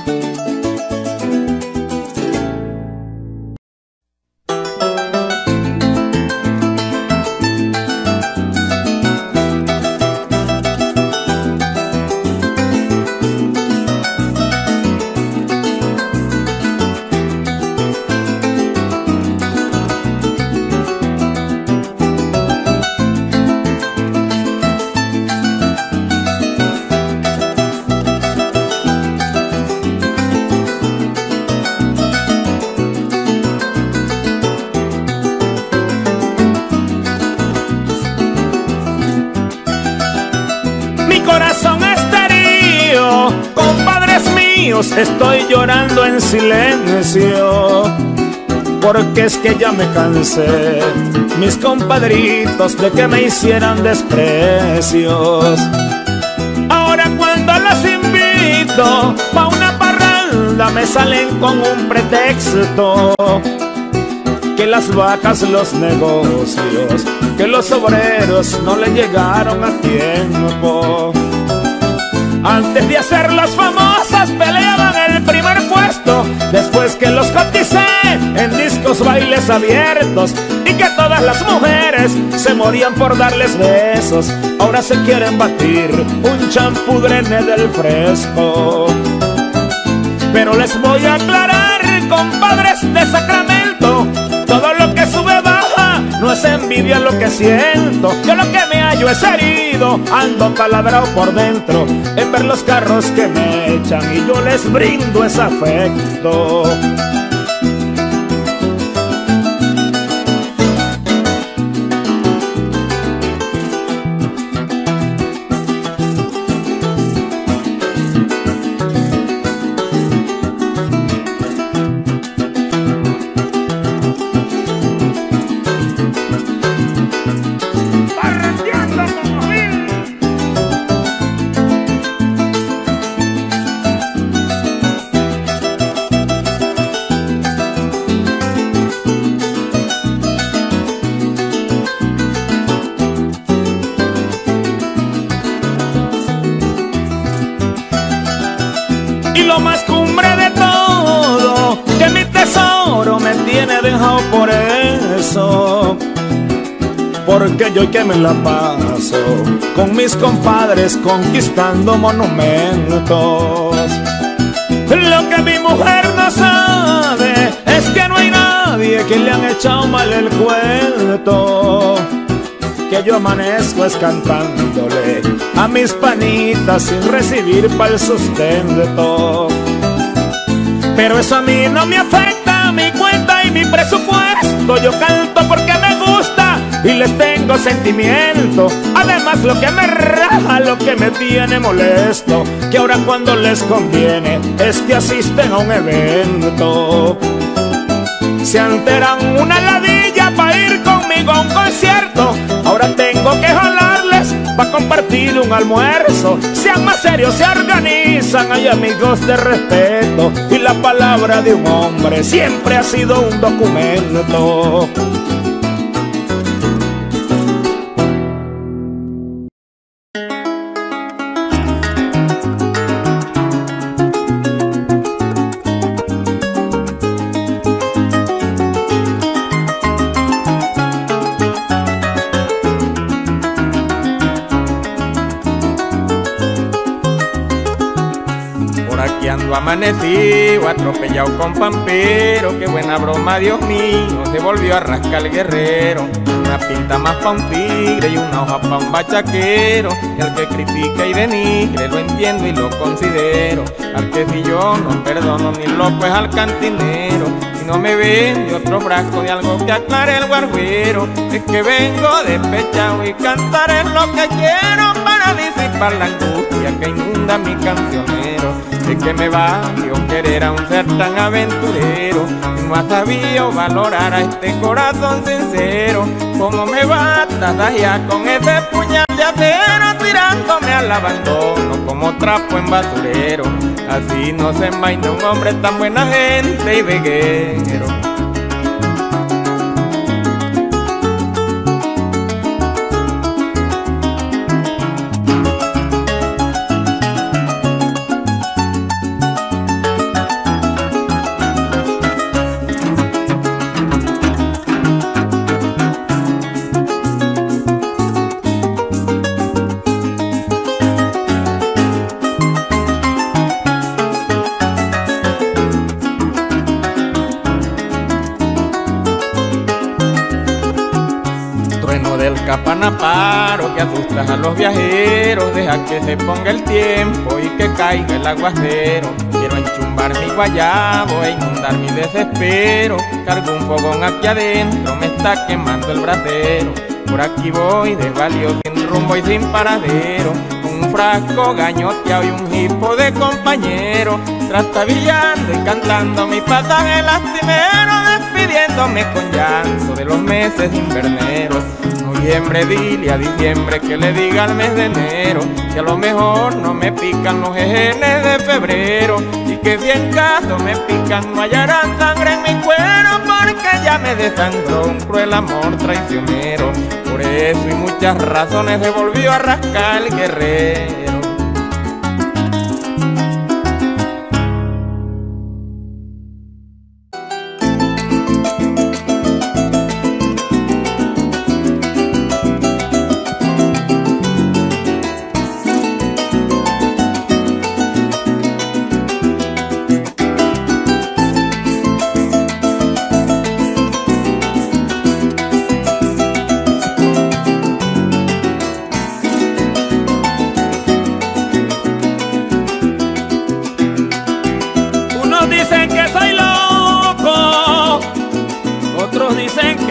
Estoy llorando en silencio, porque es que ya me cansé, mis compadritos, de que me hicieran desprecios. Ahora cuando los invito pa' una parranda me salen con un pretexto, que las vacas, los negocios, que los obreros no le llegaron a tiempo. Antes de hacer las famosas peleaban el primer puesto, después que los coticé en discos, bailes abiertos, y que todas las mujeres se morían por darles besos. Ahora se quieren batir un champú Drene del fresco. Pero les voy a aclarar, compadres de Sacramento, todo lo que sube baja no es envidia alivia lo que siento. Yo lo que me hallo es herido, ando taladrado por dentro en ver los carros que me echan y yo les brindo ese afecto. Y lo más cumbre de todo, que mi tesoro me tiene dejado por eso. Porque yo que me la paso con mis compadres conquistando monumentos. Lo que mi mujer no sabe es que no hay nadie que le han echado mal el cuento. Que yo amanezco es cantándole a mis panitas sin recibir pa'l sustento. Pero eso a mí no me afecta, mi cuenta y mi presupuesto. Yo canto porque me gusta y les tengo sentimiento. Además lo que me raja, lo que me tiene molesto, que ahora cuando les conviene es que asisten a un evento. Se enteran una ladilla pa' ir conmigo a un concierto. Ahora tengo que jalarles pa' compartir un almuerzo. Sean más serios, se organizan, hay amigos de respeto. Y la palabra de un hombre siempre ha sido un documento. Ando amanecido, atropellado con pampero. Qué buena broma, Dios mío, se volvió a rascar el guerrero. Una pinta más pa' un tigre y una hoja pa' un bachaquero. Y al que critica y denigre lo entiendo y lo considero. Al que si yo no perdono ni loco es al cantinero. Si no me vende otro frasco de algo que aclare el barbero. Es que vengo despechado y cantar es lo que quiero para disipar la angustia que inunda mi cancionero. Es que me valió querer a un ser tan aventurero y no ha sabido valorar a este corazón sincero. Como me batas ya con ese puñal de acero, tirándome al abandono como trapo en basurero. Así no se envaina un hombre tan buena gente y veguero. Capanaparo que asustas a los viajeros, deja que se ponga el tiempo y que caiga el aguacero. Quiero enchumbar mi guayabo e inundar mi desespero. Cargo un fogón aquí adentro, me está quemando el brasero. Por aquí voy desvalio sin rumbo y sin paradero, con un frasco gañoteado y un hipo de compañero, trastabillando y cantando mi pasaje lastimero, despidiéndome con llanto de los meses inverneros. Noviembre, dile a diciembre que le diga al mes de enero que a lo mejor no me pican los ejenes de febrero, y que si en caso me pican no hallarán sangre en mi cuero, porque ya me desangró un cruel amor traicionero. Por eso y muchas razones se volvió a rascar el guerrero.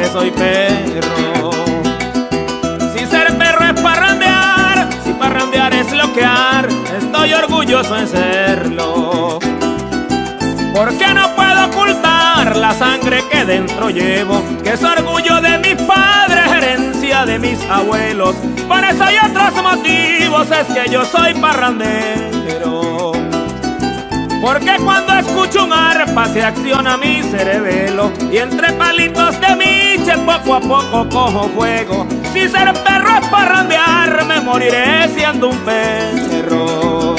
soy perro. Si ser perro es parrandear, si parrandear es loquear, estoy orgulloso en serlo. Porque no puedo ocultar la sangre que dentro llevo, que es orgullo de mis padres, herencia de mis abuelos. Por eso y otros motivos es que yo soy parrandero. Porque cuando escucho un arpa se acciona mi cerebelo, y entre palitos de miche poco a poco cojo fuego. Si ser perro es parrandear, me moriré siendo un perro.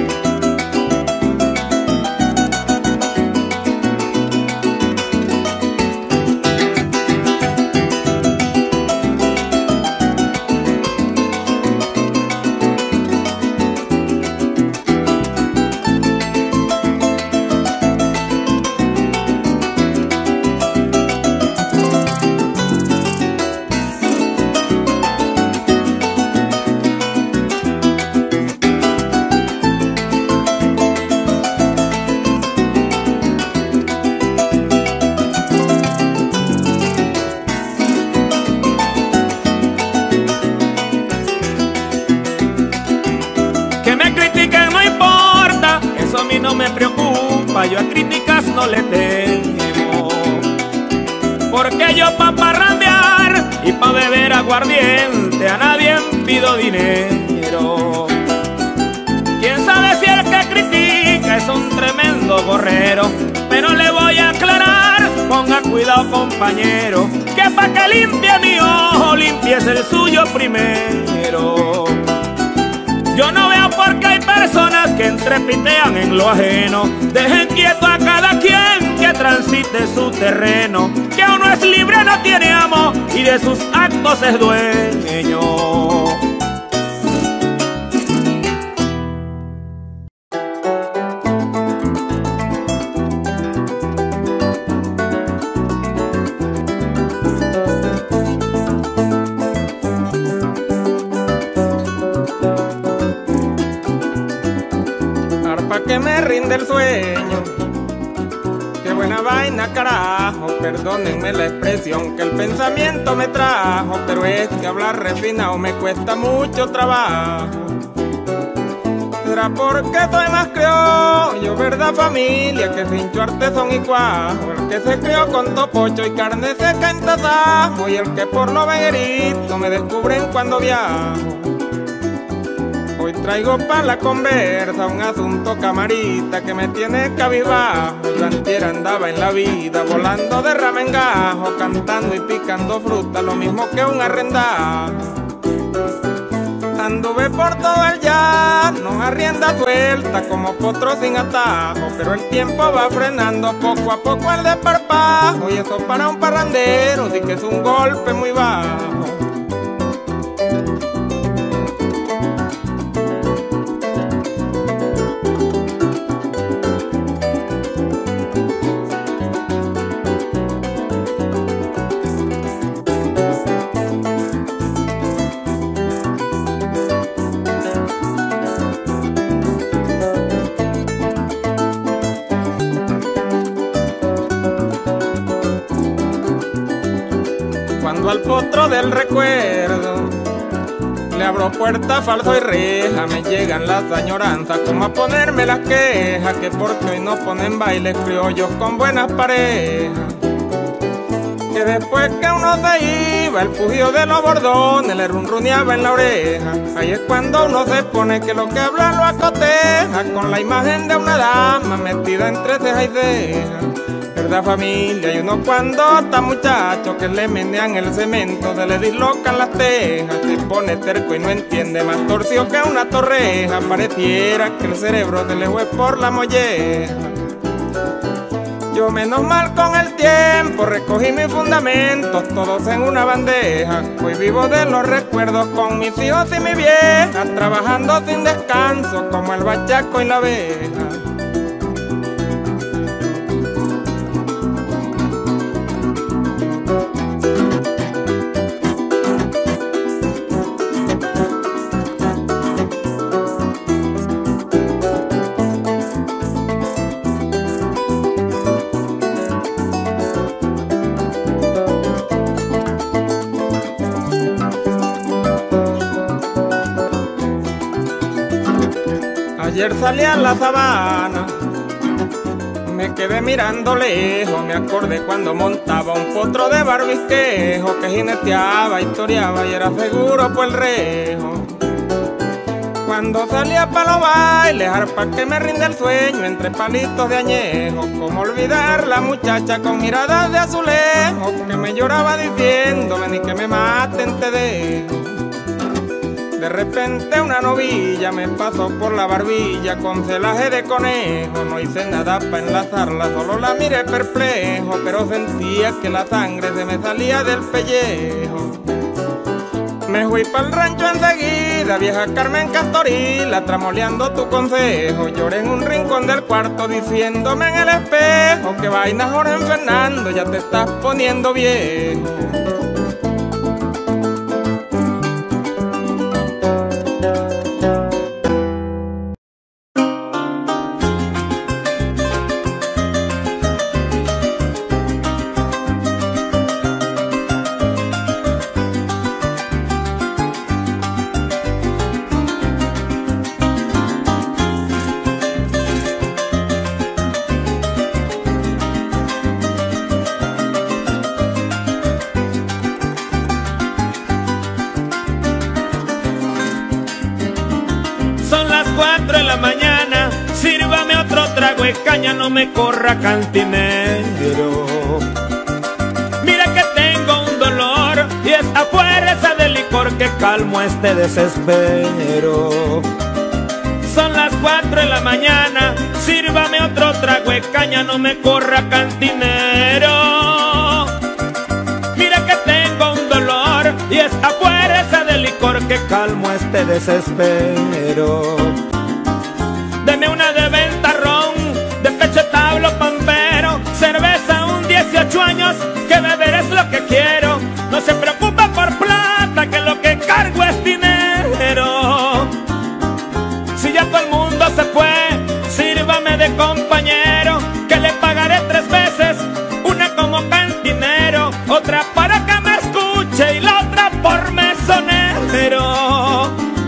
No me preocupa, yo a críticas no le temo, porque yo pa' parrandear y pa' beber aguardiente a nadie pido dinero. Quién sabe si el que critica es un tremendo gorrero, pero le voy a aclarar, ponga cuidado compañero, que pa' que limpie mi ojo, limpies el suyo primero. Yo no veo por qué hay personas que entrepitean en lo ajeno. Dejen quieto a cada quien que transite su terreno, que uno es libre, no tiene amo y de sus actos es dueño. Que me rinde el sueño, qué buena vaina carajo, perdónenme la expresión que el pensamiento me trajo, pero es que hablar refinado me cuesta mucho trabajo. Será porque soy más criollo, verdad familia, que fincho artesón y cuajo, el que se crió con topocho y carne seca en tasajo, y el que por lo veguerito me descubren cuando viajo. Hoy traigo para la conversa un asunto camarita que me tiene cabizbajo. Yo antier andaba en la vida volando de rama en gajo, cantando y picando fruta, lo mismo que un arrendado. Anduve por todo el llano a rienda suelta como potro sin atajo, pero el tiempo va frenando poco a poco el desparpajo, y eso para un parrandero sí que es un golpe muy bajo. Cuando al potro del recuerdo le abro puerta, falso y reja, me llegan las añoranzas como a ponerme las quejas, que porque hoy no ponen bailes criollos con buenas parejas. Que después que uno se iba, el pugio de los bordones le runruneaba en la oreja. Ahí es cuando uno se pone que lo que habla lo acoteja, con la imagen de una dama metida entre ceja y ceja. Verdad familia, y uno cuando está muchacho que le menean el cemento, se le dislocan las tejas, se pone terco y no entiende, más torcido que una torreja, pareciera que el cerebro se le fue por la molleja. Yo menos mal con el tiempo recogí mis fundamentos, todos en una bandeja. Hoy vivo de los recuerdos con mis hijos y mi vieja, trabajando sin descanso como el bachaco y la abeja. Ayer salí a la sabana, me quedé mirando lejos, me acordé cuando montaba un potro de barbisquejo que jineteaba, historiaba y era seguro por el rejo. Cuando salía pa' los bailes, arpa que me rinde el sueño entre palitos de añejo. Cómo olvidar la muchacha con miradas de azulejo que me lloraba diciendo, ven y que me maten te dejo. De repente una novilla me pasó por la barbilla con celaje de conejo. No hice nada pa' enlazarla, solo la miré perplejo, pero sentía que la sangre se me salía del pellejo. Me fui pa'l rancho enseguida, vieja Carmen Castorila, tramoleando tu consejo. Lloré en un rincón del cuarto diciéndome en el espejo que vaina Jorge Fernando, ya te estás poniendo viejo. Caña, no me corra cantinero. Mira que tengo un dolor y es a fuerza de licor que calmo este desespero. Son las cuatro de la mañana, sírvame otro trago de caña, no me corra cantinero. Mira que tengo un dolor y es a fuerza de licor que calmo este desespero. Deme una de ventarrón, de pecho tablo pampero, cerveza un dieciocho años, que beber es lo que quiero. No se preocupa por plata, que lo que cargo es dinero. Si ya todo el mundo se fue, sírvame de compañero, que le pagaré tres veces, una como cantinero, otra para que me escuche y la otra por mesonero.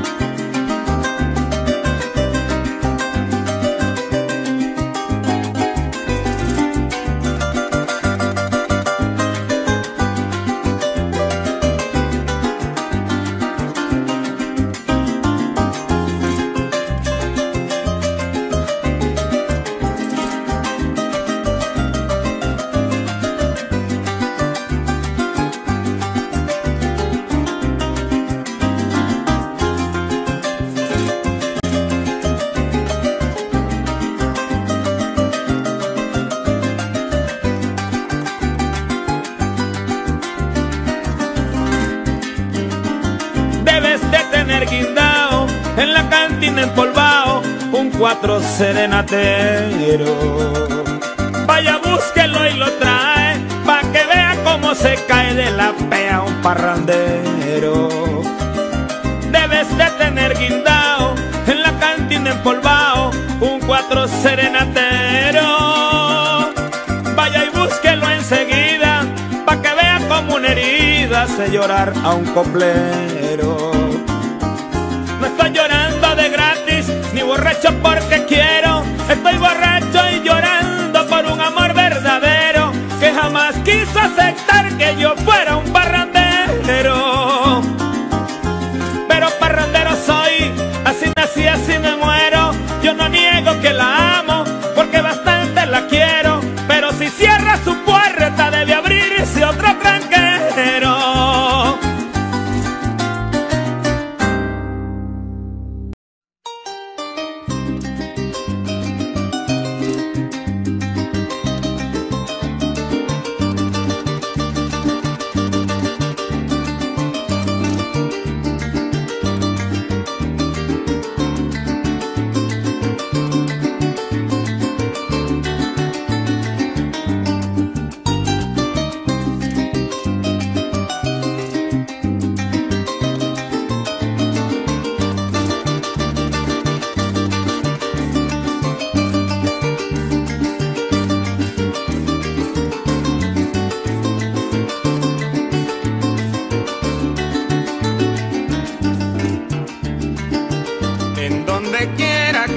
Guindao en la cantina empolvao un cuatro serenatero. Vaya, búsquelo y lo trae pa' que vea cómo se cae de la pea un parrandero. Debes de tener guindao en la cantina empolvao un cuatro serenatero. Vaya y búsquelo enseguida pa' que vea como una herida hace llorar a un coplero. No estoy llorando de gratis, ni borracho porque quiero. Estoy borracho y llorando por un amor verdadero que jamás quiso aceptar que yo fuera un parrandero. Pero parrandero soy, así nací, así me muero. Yo no niego que la amo, porque bastante la quiero. Pero si cierra su puerta debe abrirse otro tranquero.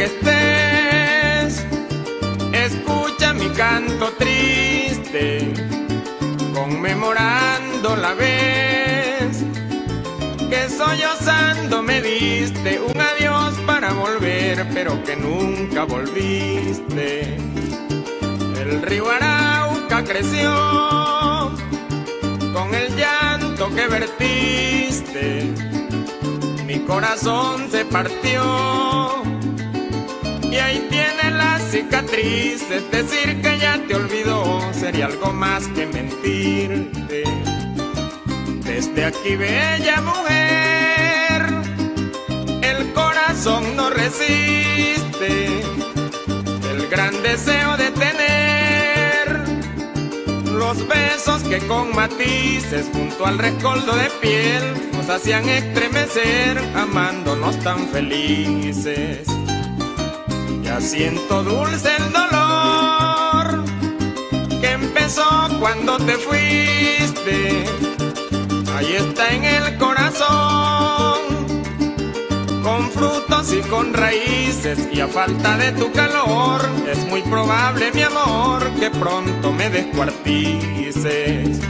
estés, escucha mi canto triste, conmemorando la vez que sollozando me diste un adiós para volver, pero que nunca volviste. El río Arauca creció con el llanto que vertiste, mi corazón se partió y ahí tiene la cicatriz. Es decir que ya te olvidó sería algo más que mentirte. Desde aquí, bella mujer, el corazón no resiste el gran deseo de tener los besos que con matices junto al rescoldo de piel nos hacían estremecer, amándonos tan felices. Ya siento dulce el dolor que empezó cuando te fuiste. Ahí está en el corazón, con frutos y con raíces, y a falta de tu calor es muy probable, mi amor, que pronto me descuartices.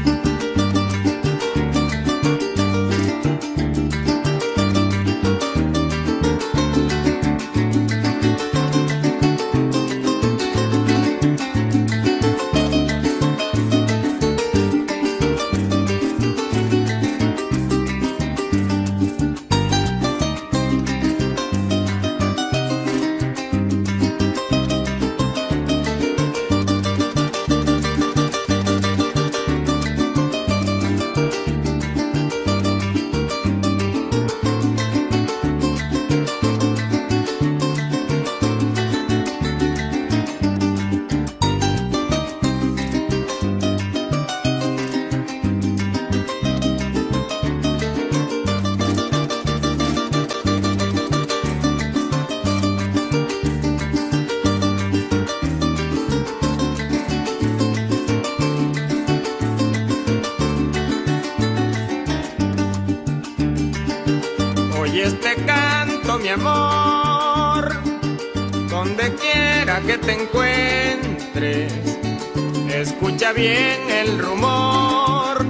Este canto, mi amor, donde quiera que te encuentres, escucha bien el rumor,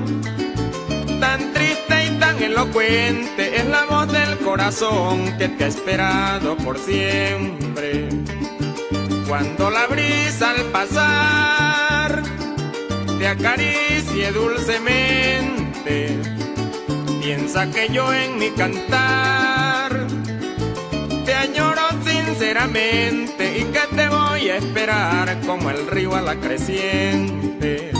tan triste y tan elocuente es la voz del corazón que te ha esperado por siempre. Cuando la brisa al pasar te acaricie dulcemente, piensa que yo en mi cantar te añoro sinceramente y que te voy a esperar como el río a la creciente.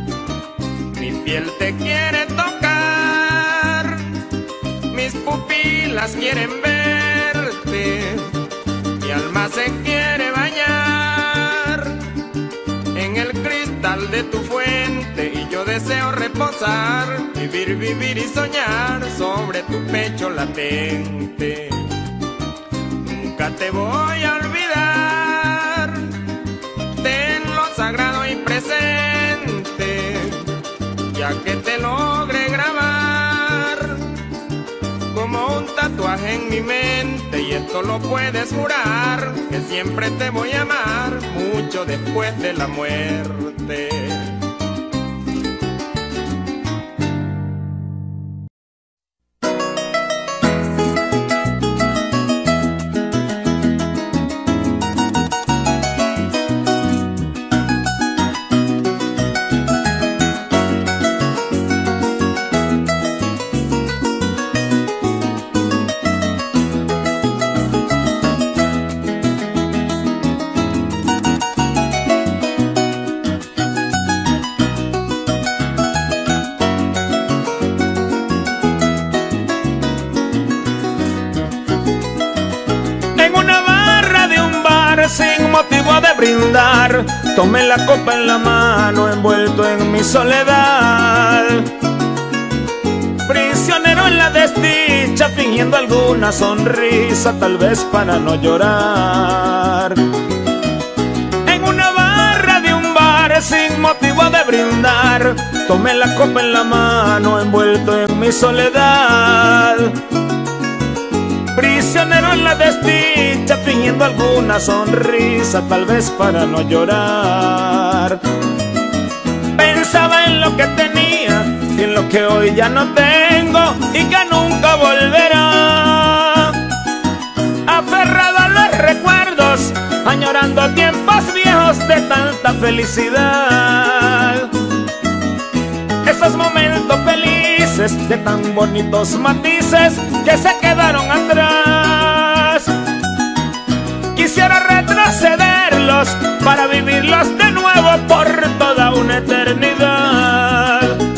Mi piel te quiere tocar, mis pupilas quieren verte, mi alma se quiere bañar en el cristal de tu fuente y yo deseo reposar, vivir, vivir y soñar sobre tu pecho latente. Nunca te voy a olvidar, tenlo sagrado y presente, ya que te logré grabar como un tatuaje en mi mente, y esto lo puedes jurar, que siempre te voy a amar mucho después de la muerte. Sin motivo de brindar, tomé la copa en la mano, envuelto en mi soledad, prisionero en la desdicha, fingiendo alguna sonrisa, tal vez para no llorar. En una barra de un bar, sin motivo de brindar, tomé la copa en la mano, envuelto en mi soledad, prisionero en la desdicha, ya fingiendo alguna sonrisa, tal vez para no llorar. Pensaba en lo que tenía y en lo que hoy ya no tengo y que nunca volverá. Aferrado a los recuerdos, añorando tiempos viejos de tanta felicidad. Esos momentos felices de tan bonitos matices que se quedaron atrás. Quisiera retrocederlos para vivirlos de nuevo por toda una eternidad.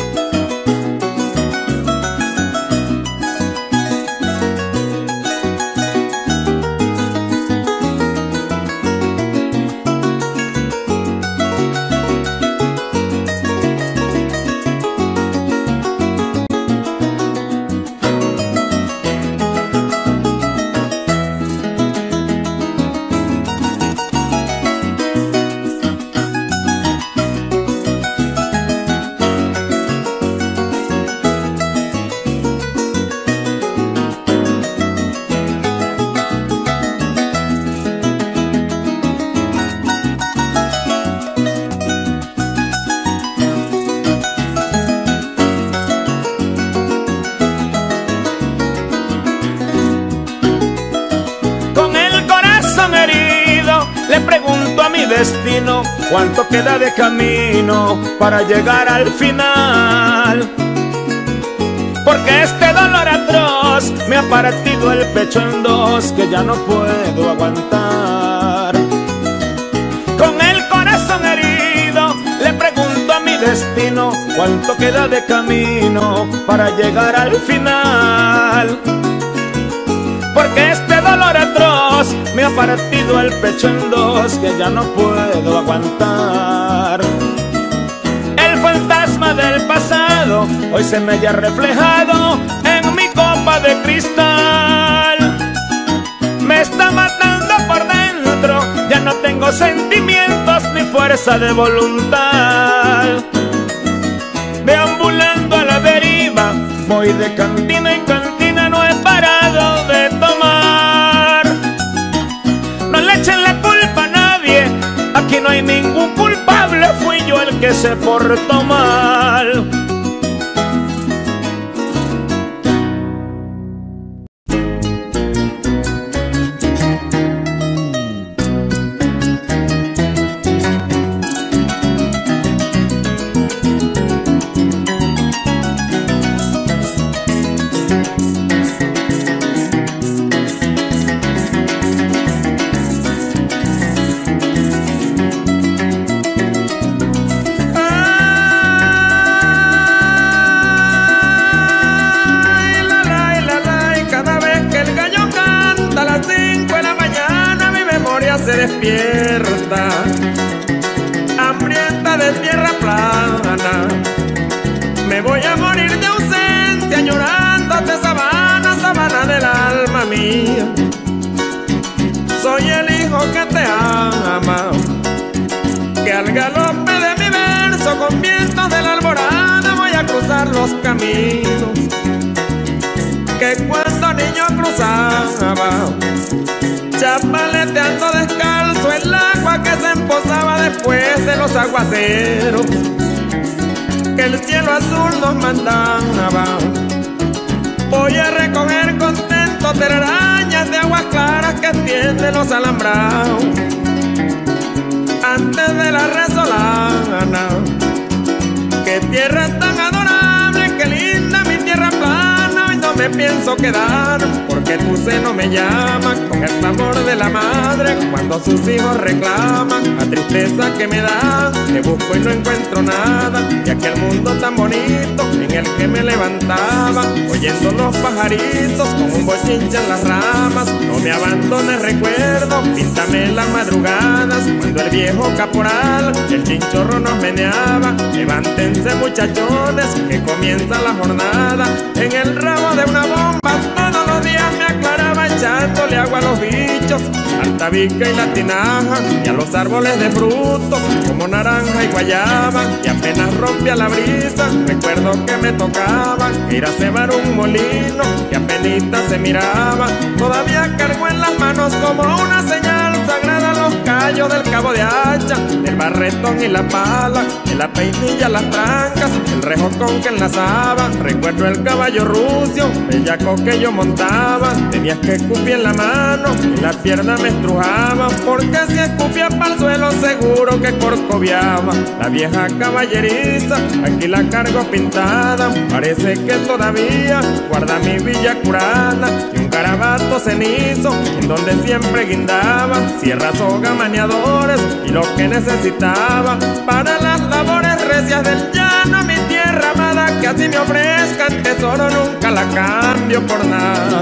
Le pregunto a mi destino cuánto queda de camino para llegar al final, porque este dolor atroz me ha partido el pecho en dos que ya no puedo aguantar. Con el corazón herido le pregunto a mi destino cuánto queda de camino para llegar al final, porque este dolor atroz me ha partido el pecho en dos que ya no puedo aguantar. El fantasma del pasado hoy se me haya reflejado en mi copa de cristal. Me está matando por dentro, ya no tengo sentimientos ni fuerza de voluntad. Deambulando a la deriva, voy de cantina en cantina, no he parado de tomar. No le echen la culpa a nadie, aquí no hay ningún culpable, fui yo el que se portó mal. Se despierta, hambrienta de tierra plana. Me voy a morir de ausencia, llorándote sabana, sabana del alma mía. Soy el hijo que te ama, que al galope de mi verso con vientos de la alborada voy a cruzar los caminos que cuando niño cruzaba, chapaleteando descalzo el agua que se empozaba después de los aguaceros que el cielo azul nos mandaba. Voy a recoger contento telarañas de aguas claras que tienden los alambrados antes de la resolana. Qué tierra tan adorable, qué linda mi tierra plana, hoy no me pienso quedar, porque tu seno me llama con el clamor de la madre cuando sus hijos reclaman. La tristeza que me da, te busco y no encuentro nada, y aquel mundo tan bonito en el que me levantaba, oyendo los pajaritos con un bochinche en las ramas. No me abandones recuerdo, píntame las madrugadas, cuando el viejo caporal el chinchorro nos meneaba. Levántense muchachones, que comienza la jornada. En el rabo de una bomba todos los días me aclaraba, echándole agua a los bichos, al tabique y la tinaja, y a los árboles de fruto como naranja y guayaba. Y apenas rompía la brisa, recuerdo que me tocaba ir a cebar un molino, que que apenita se miraba. Todavía cargó en las manos como una señal sagrada los callos del cabo de hacha, el barretón y la pala, en la peinilla las trancas, el rejo con que enlazaba. Recuerdo el caballo rucio, bellaco que yo montaba. Tenías que escupir en la mano y la pierna me estrujaba, porque si escupía pa'l suelo seguro que corcoviaba. La vieja caballeriza, aquí la cargo pintada, parece que todavía guarda mi villa curana y un garabato cenizo en donde siempre guindaba sierra, soga, maniadores y lo que necesitaba para las labores recias del llano. Mi tierra amada, que así me ofrezcan tesoro, nunca la cambio por nada.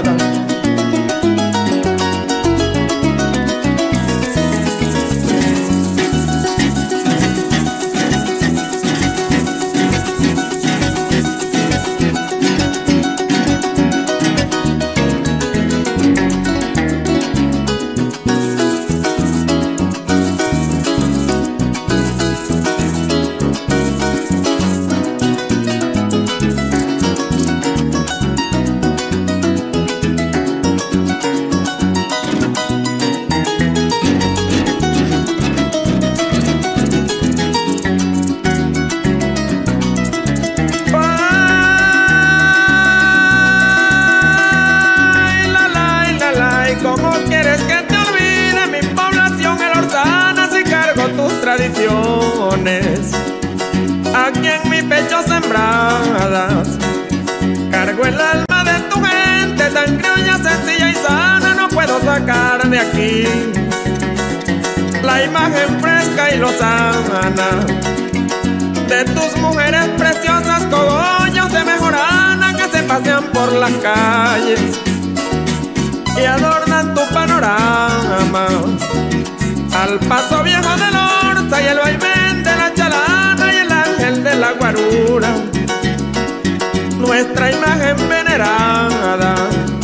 Aquí en mi pecho sembradas, cargo el alma de tu gente tan criolla, sencilla y sana. No puedo sacar de aquí la imagen fresca y lozana de tus mujeres preciosas, cogollos de mejorana que se pasean por las calles y adornan tu panorama. Al paso viejo del Orza y el vaivén de la chalana y el ángel de la guarura, nuestra imagen venerada.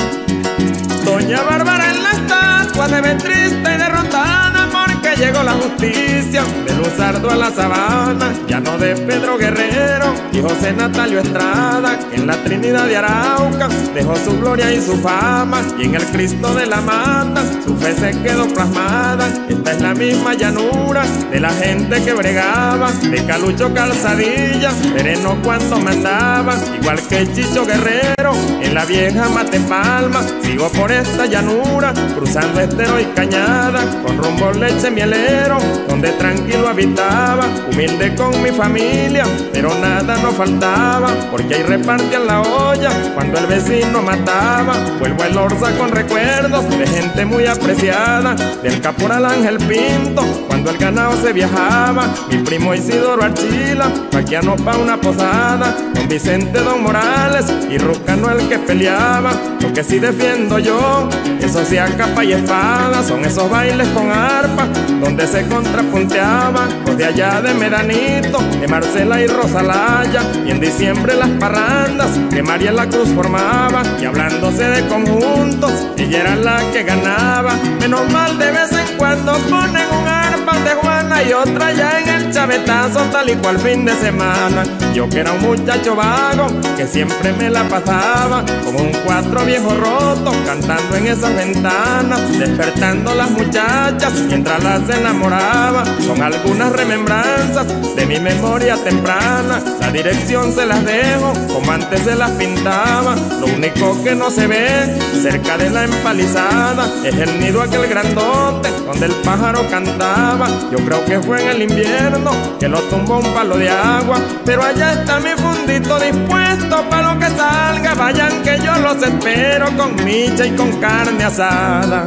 Doña Bárbara en la estatua se ve triste y derrotada, porque llegó la justicia de Luzardo a la Sabana, ya no de Pedro Guerrero y José Natalio Estrada, que en la Trinidad de Arauca dejó su gloria y su fama, y en el Cristo de la Mata su fe se quedó plasmada. Esta es la misma llanura de la gente que bregaba, de Calucho Calzadilla, sereno cuando mandaba, igual que Chicho Guerrero en la vieja Matepalma. Sigo por esta llanura, cruzando estero y cañada, con rumbo leche mielero, donde tranquilo habitaba, humilde con mi familia, pero nada nos faltaba, porque ahí repartían la olla cuando el vecino mataba. Vuelvo el Orza con recuerdos de gente muy apreciada, del caporal Ángel Pinto cuando el ganado se viajaba, mi primo Isidoro Archila, paquiano pa' una posada, don Vicente, don Morales y Rucano el que peleaba. Lo que sí defiendo yo, eso sí a capa y espada, son esos bailes con arpa donde se contrapunteaban los de allá de Medanito, de Marcela y Rosalaya, y en diciembre las parrandas que María la Cruz formaba, y hablándose de conjuntos ella era la que ganaba. Menos mal de vez en cuando ponen un arpa de Juana y otra ya en el chavetazo, tal y cual fin de semana. Yo que era un muchacho vago que siempre me la pasaba como un cuatro viejo roto, cantando en esas ventanas, despertando las muchachas mientras las enamoraba. Son algunas remembranzas de mi memoria temprana, la dirección se las dejo como antes se las pintaba. Lo único que no se ve cerca de la empalizada es el nido aquel grandote donde el pájaro cantaba. Yo creo que fue en el invierno que lo tumbó un palo de agua, pero allá está mi fundito dispuesto para lo que salga. Vayan que yo los espero con micha y con carne asada.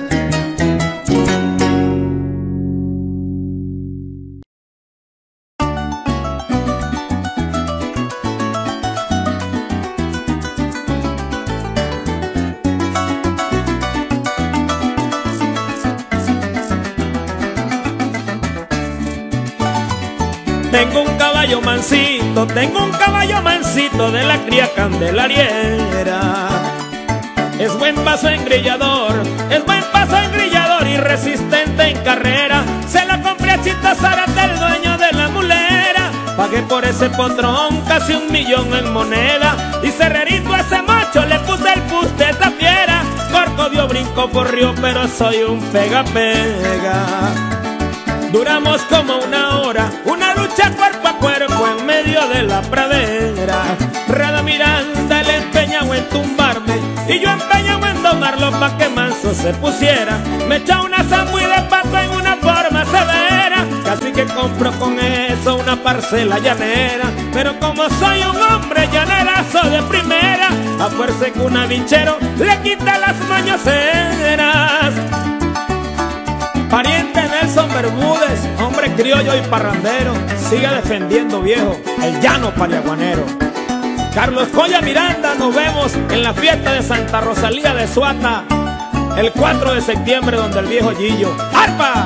Tengo un caballo mansito, tengo un caballo mansito de la cría candelariera. Es buen paso engrillador, es buen paso engrillador y resistente en carrera. Se lo compré a Chito Zárate, el dueño de la mulera, Pagué por ese potrón casi un millón en moneda, y cerrerito a ese macho le puse el fuste esta fiera. Corco dio brinco corrió, pero soy un pega pega. Duramos como una hora, una lucha cuerpo a cuerpo en medio de la pradera. Rada Miranda le empeñaba en tumbarme y yo empeñaba en domarlo pa' que manso se pusiera. Me echaba una zambuí de pato en una forma severa, casi que compro con eso una parcela llanera. Pero como soy un hombre llanerazo de primera, a fuerza que un habichero le quita las mañoseras. Pariente Nelson Bermúdez, hombre criollo y parrandero, sigue defendiendo viejo el llano pariaguanero. Carlos Coya Miranda, nos vemos en la fiesta de Santa Rosalía de Suata el cuatro de septiembre, donde el viejo Gillo. ¡Arpa!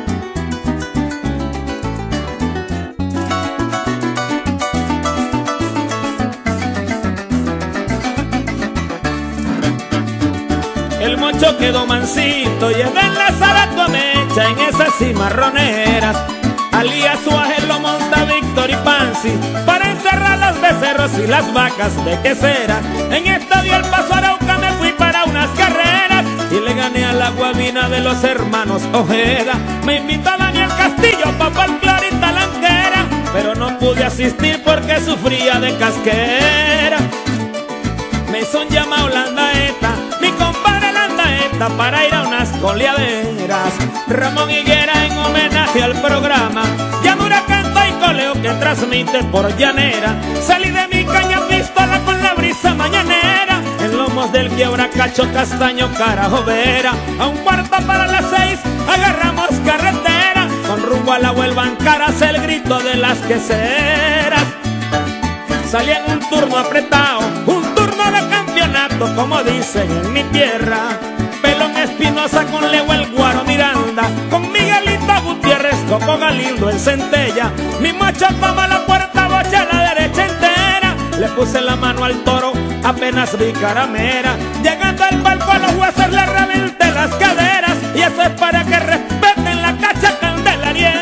El mocho quedó mansito y es de enlazar a tu mecha en esas cimarroneras. Alía Suárez lo monta Víctor y Pansi para encerrar los becerros y las vacas de quesera. En esta dio el paso a Arauca, me fui para unas carreras y le gané a la guabina de los hermanos Ojeda. Me invitó a Daniel Castillo pa' folclore y talanquera, pero no pude asistir porque sufría de casquera. Me hizo un llamado Landaeta, mi compadre Landaeta, para ir a unas coleaderas. Ramón Higuera en homenaje al programa Llanura Canta y Coleo que transmite por llanera. Salí de mi caña pistola con la brisa mañanera, en lomos del Quiebracacho, Castaño, Carajo, Vera. A un cuarto para las seis agarramos carretera, con rumbo a la Huelva en Caras, el grito de las queseras. Salí en un turno apretado, un turno de campeonato, como dicen en mi tierra. Pelón Espinosa con Leo el Guaro Miranda, con Miguelito Gutiérrez, Coco Galindo en Centella. Mi macho toma la puerta, bocha a la derecha entera. Le puse la mano al toro, apenas vi caramera. Llegando al palco a los jueces le reventé las caderas, y eso es para que respeten la cacha candelariera.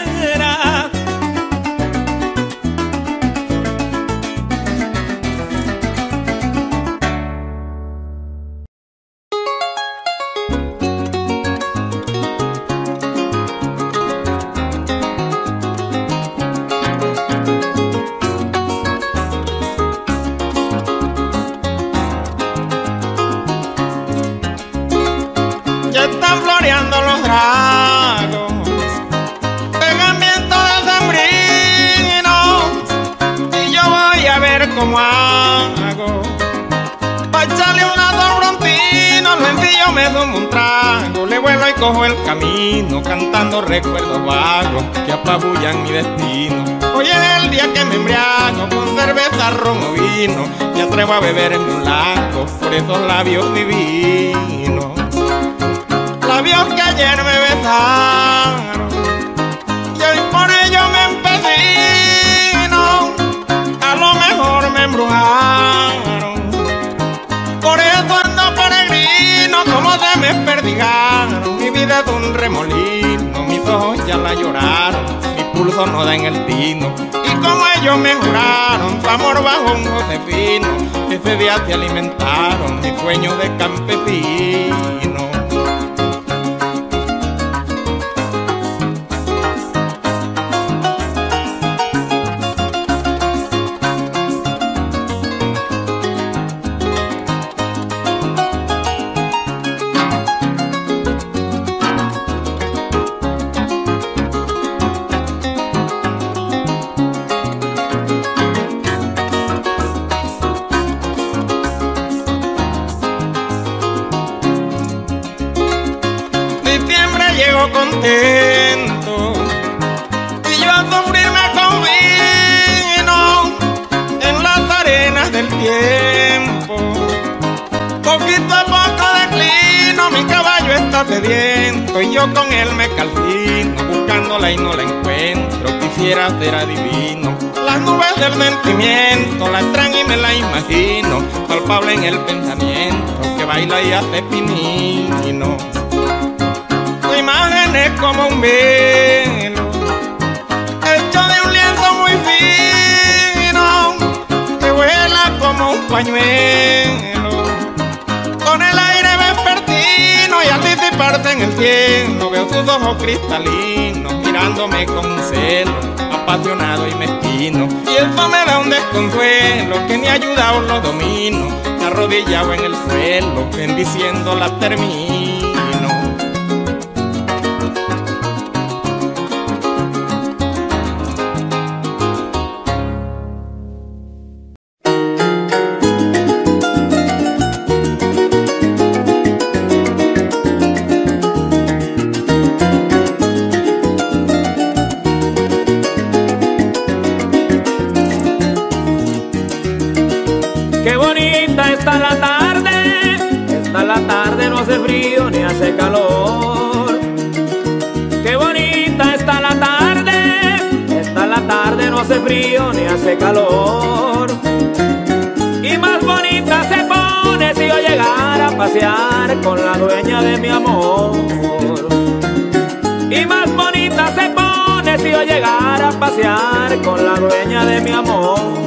Cojo el camino cantando recuerdos vagos que apabullan mi destino. Hoy es el día que me embriago con cerveza, ron o vino. Me atrevo a beberme un lago por esos labios divinos. Labios que ayer me besaron y hoy por ello me empecino. A lo mejor me embrujaron, por eso ando peregrino como se me perdigaron. Mi vida es un remolino, mis ojos ya la lloraron, mi pulso no da en el tino. Y como ellos me juraron su amor bajo un josefino, ese día se alimentaron mis sueños de campesino. Contento y yo a sufrirme convino en las arenas del tiempo. Poquito a poco declino, mi caballo está sediento y yo con él me calcino, buscándola y no la encuentro. Quisiera ser adivino, las nubes del sentimiento la extraño y me la imagino, palpable en el pensamiento que baila y hace pinino. Tu imagen es como un velo hecho de un lienzo muy fino. un pañuelo con el aire vespertino, y al disiparse en el cielo veo sus ojos cristalinos mirándome con un celo apasionado y mezquino. Y eso me da un desconsuelo que ni ayuda o lo domino, arrodillado en el suelo bendiciendo la termino. Qué bonita está la tarde, está la tarde, no hace frío ni hace calor. Qué bonita está la tarde, está la tarde, no hace frío ni hace calor. Y más bonita se pone si yo llegara a pasear con la dueña de mi amor. Y más bonita se pone si yo llegara a pasear con la dueña de mi amor.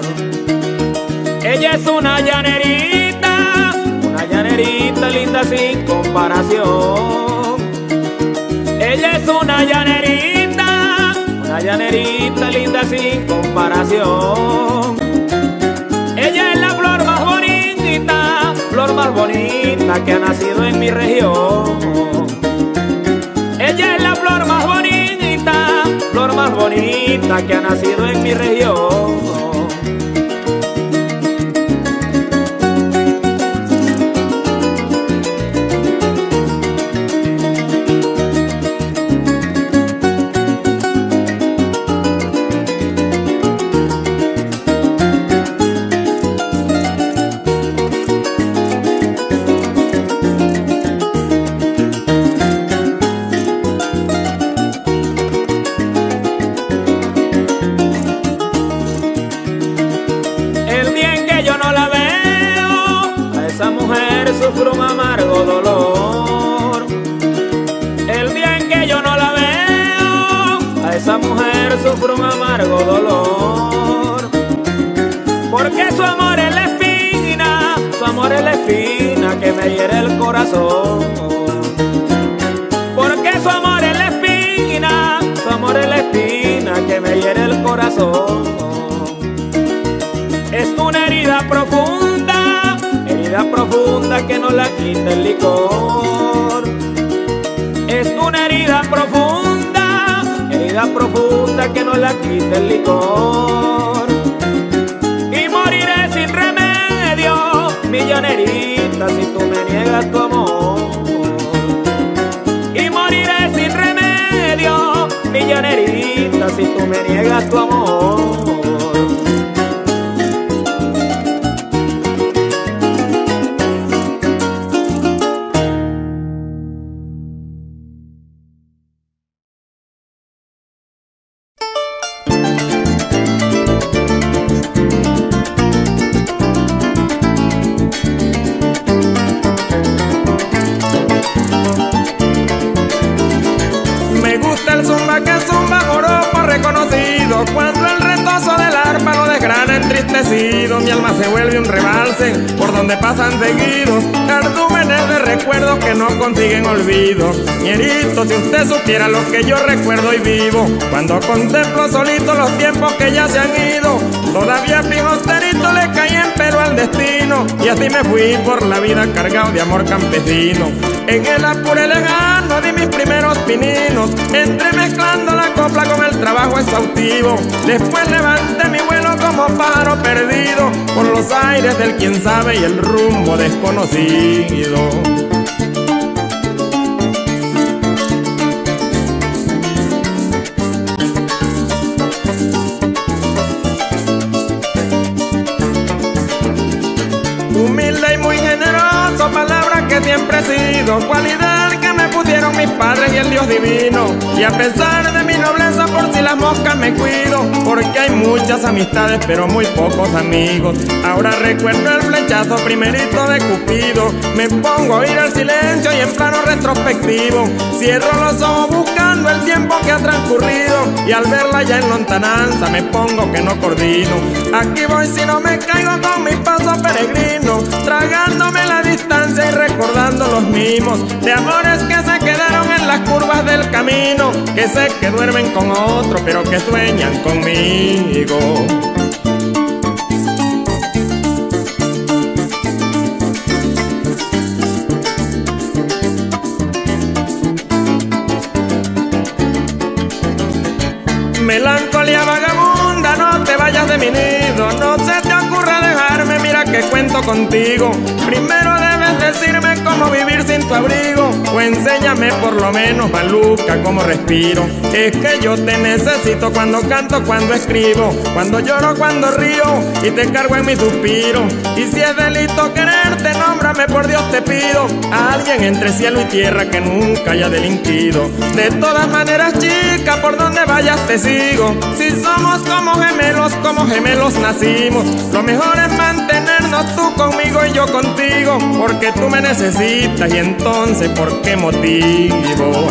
Ella es una llanerita, una llanerita linda sin comparación. Ella es una llanerita, una llanerita linda sin comparación. Ella es la flor más bonita, flor más bonita que ha nacido en mi región. Ella es la flor más bonita, flor más bonita que ha nacido en mi región. Sufro un amargo dolor. El día en que yo no la veo, a esa mujer sufro un amargo dolor. Porque su amor es la espina, su amor es la espina que me hiere el corazón. Porque su amor es la espina, su amor es la espina que me hiere el corazón. Es una herida profunda, herida profunda que no la quita el licor. Es una herida profunda, herida profunda que no la quita el licor. Y moriré sin remedio, mi llanerita, si tú me niegas tu amor. Y moriré sin remedio, mi llanerita, si tú me niegas tu amor. Cuando el retozo del arpa lo desgrana entristecido, mi alma se vuelve un rebalse por donde pasan seguidos cardúmenes de recuerdos que no consiguen olvido. Ñerito, si usted supiera lo que yo recuerdo y vivo, cuando contemplo solito los tiempos que ya se han ido, todavía fijosterito le caí en pelo al destino, y así me fui por la vida cargado de amor campesino. En el apure lejano di mis primeros pininos, entremezclando la copla con el trabajo exhaustivo. Después levanté mi vuelo como pájaro perdido por los aires del quién sabe y el rumbo desconocido. Humilde y muy generoso, palabra que siempre he sido, cualidad que me pusieron mis padres y el Dios divino. Y a pesar de mi nobleza, por si las moscas me cuido, porque hay muchas amistades pero muy pocos amigos. Ahora recuerdo el flechazo primerito de Cupido, me pongo a oír el silencio y en plano retrospectivo cierro los ojos buscando el tiempo que ha transcurrido, y al verla ya en lontananza me pongo que no coordino. Aquí voy si no me caigo con mis pasos amigos, de amores que se quedaron en las curvas del camino, que sé que duermen con otro, pero que sueñan conmigo. Melancolía vagabunda, no te vayas de mi nido, no se te ocurra dejarme, mira que cuento contigo. Primero debes decirme cómo vivir sin tu abrigo, o enséñame por lo menos, maluca, cómo respiro. Es que yo te necesito cuando canto, cuando escribo, cuando lloro, cuando río, y te cargo en mi suspiro. Y si es delito quererte, nómbrame, por Dios te pido, a alguien entre cielo y tierra que nunca haya delinquido. De todas maneras, chica, por donde vayas te sigo. Si somos como gemelos, como gemelos nacimos, lo mejor es mantenernos tú conmigo y yo contigo, porque tú me necesitas y entonces ¿por qué motivo?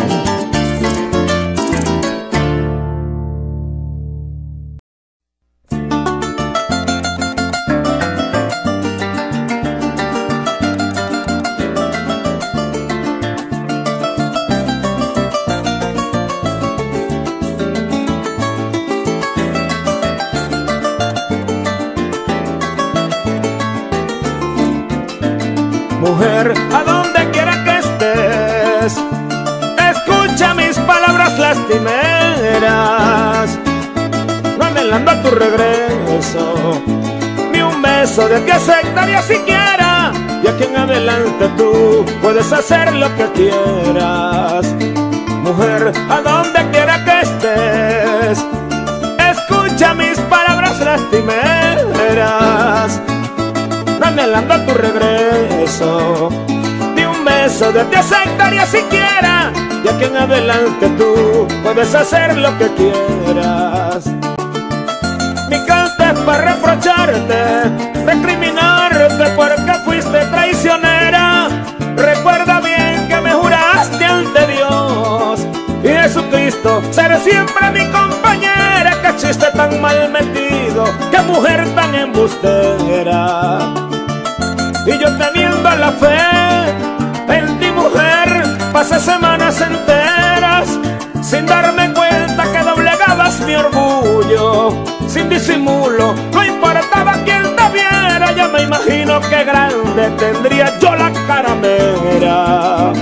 Mujer, a donde quiera que estés, escucha mis palabras lastimeras, no anhelando tu regreso, ni un beso de ti aceptaría siquiera, y aquí en adelante tú puedes hacer lo que quieras. Mujer, a donde quiera que estés, escucha mis palabras lastimeras, anhelando tu regreso, ni un beso de ti aceptaría siquiera, y aquí en adelante tú puedes hacer lo que quieras. Mi canto es para reprocharte, recriminarte porque fuiste traicionera. Recuerda bien que me juraste ante Dios y Jesucristo ser siempre mi compañera. Que chiste tan mal metido, que mujer tan embustera. Y yo teniendo la fe en ti, mujer, pasé semanas enteras sin darme cuenta que doblegabas mi orgullo. Sin disimulo, no importaba quién te viera, ya me imagino que grande tendría yo la caramera.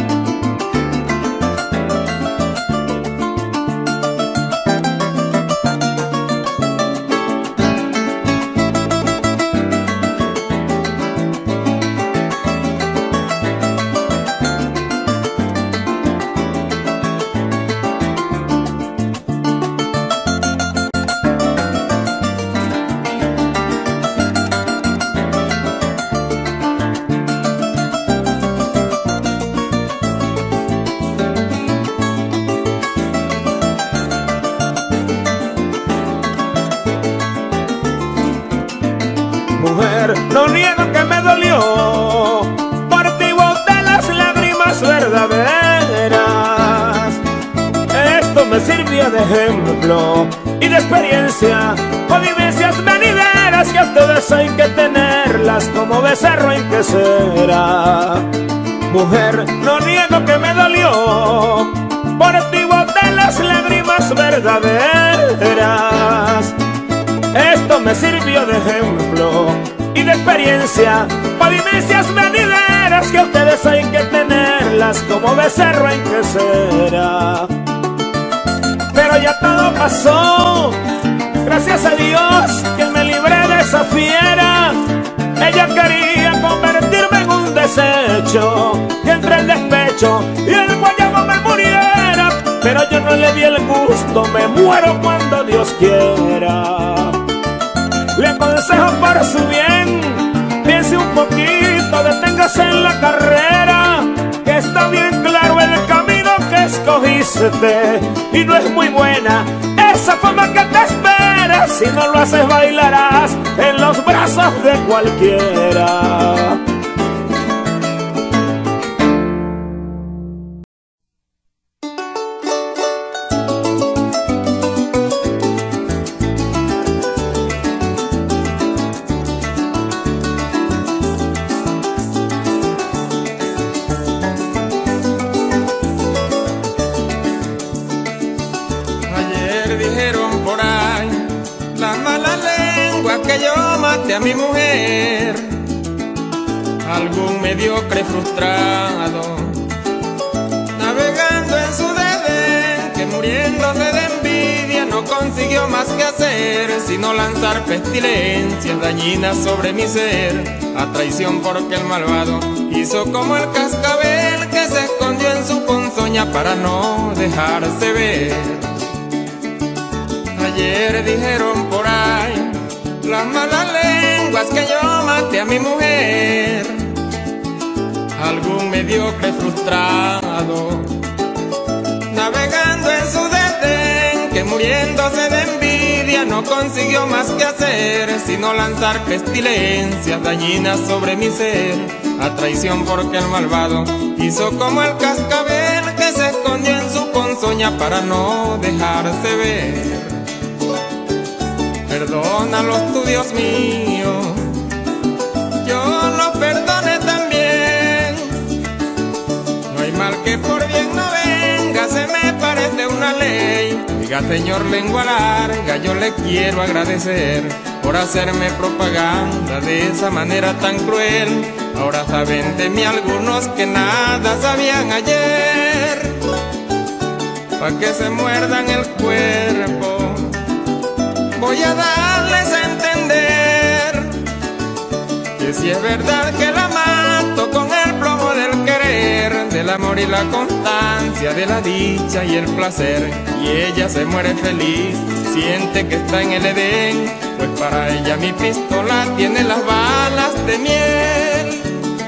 Mujer, no niego que me dolió, por ti boté las lágrimas verdaderas. Esto me sirvió de ejemplo y de experiencia, o vivencias venideras que a ustedes hay que tenerlas como becerro en que será. Mujer, no niego que me dolió, por ti boté las lágrimas verdaderas. Esto me sirvió de ejemplo y de experiencia, para vivencias venideras que a ustedes hay que tenerlas como becerro en que será. Pero ya todo pasó, gracias a Dios que me libré de esa fiera. Ella quería convertirme en un desecho, que entre el despecho y el guayabo me muriera, pero yo no le di el gusto, me muero cuando Dios quiera. Le aconsejo por su bien, piense un poquito, deténgase en la carrera, que está bien claro el camino que escogiste, y no es muy buena esa fama que te espera. Si no lo haces bailarás en los brazos de cualquiera. a mi mujer, algún mediocre frustrado, navegando en su desdén, que muriéndose de envidia no consiguió más que hacer, sino lanzar pestilencias dañinas sobre mi ser, a traición porque el malvado hizo como el cascabel que se escondió en su ponzoña para no dejarse ver. Ayer dijeron por ahí las malas lenguas que yo maté a mi mujer, algún mediocre frustrado, navegando en su desdén, que muriéndose de envidia no consiguió más que hacer, sino lanzar pestilencias dañinas sobre mi ser, a traición porque el malvado hizo como el cascabel que se escondió en su ponzoña para no dejarse ver. Perdónalos tú, Dios mío, yo los perdone también. No hay mal que por bien no venga, se me parece una ley. Diga, señor lengua larga, yo le quiero agradecer por hacerme propaganda de esa manera tan cruel. Ahora saben de mí algunos que nada sabían ayer, pa' que se muerdan el cuerpo. Voy a darles a entender que si es verdad que la mato con el plomo del querer, del amor y la constancia, de la dicha y el placer, y ella se muere feliz, siente que está en el Edén, pues para ella mi pistola tiene las balas de miel.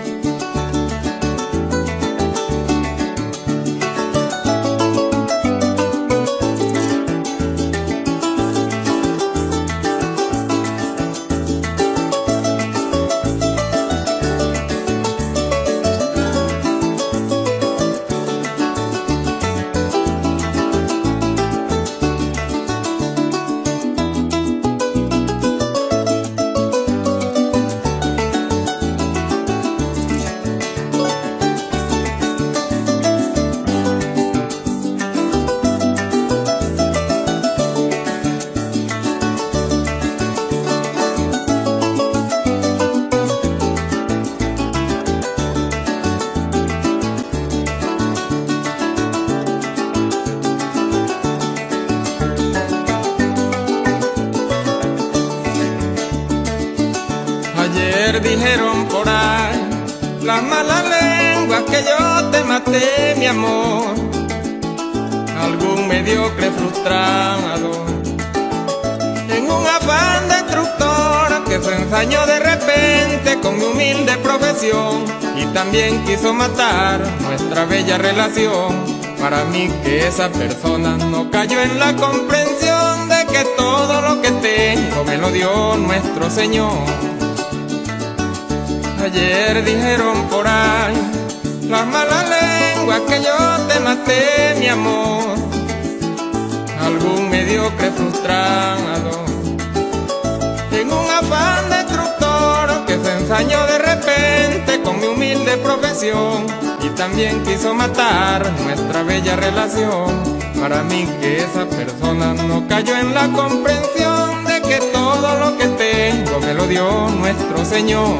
Dijeron por ahí las malas lenguas que yo te maté, mi amor, algún mediocre frustrado, en un afán destructor que se ensañó de repente con mi humilde profesión y también quiso matar nuestra bella relación. Para mí que esa persona no cayó en la comprensión de que todo lo que tengo me lo dio nuestro Señor. Ayer dijeron por ahí las malas lenguas que yo te maté, mi amor, algún mediocre frustrado, en un afán destructor que se ensañó de repente con mi humilde profesión y también quiso matar nuestra bella relación. Para mí que esa persona no cayó en la comprensión de que todo lo que tengo me lo dio nuestro Señor.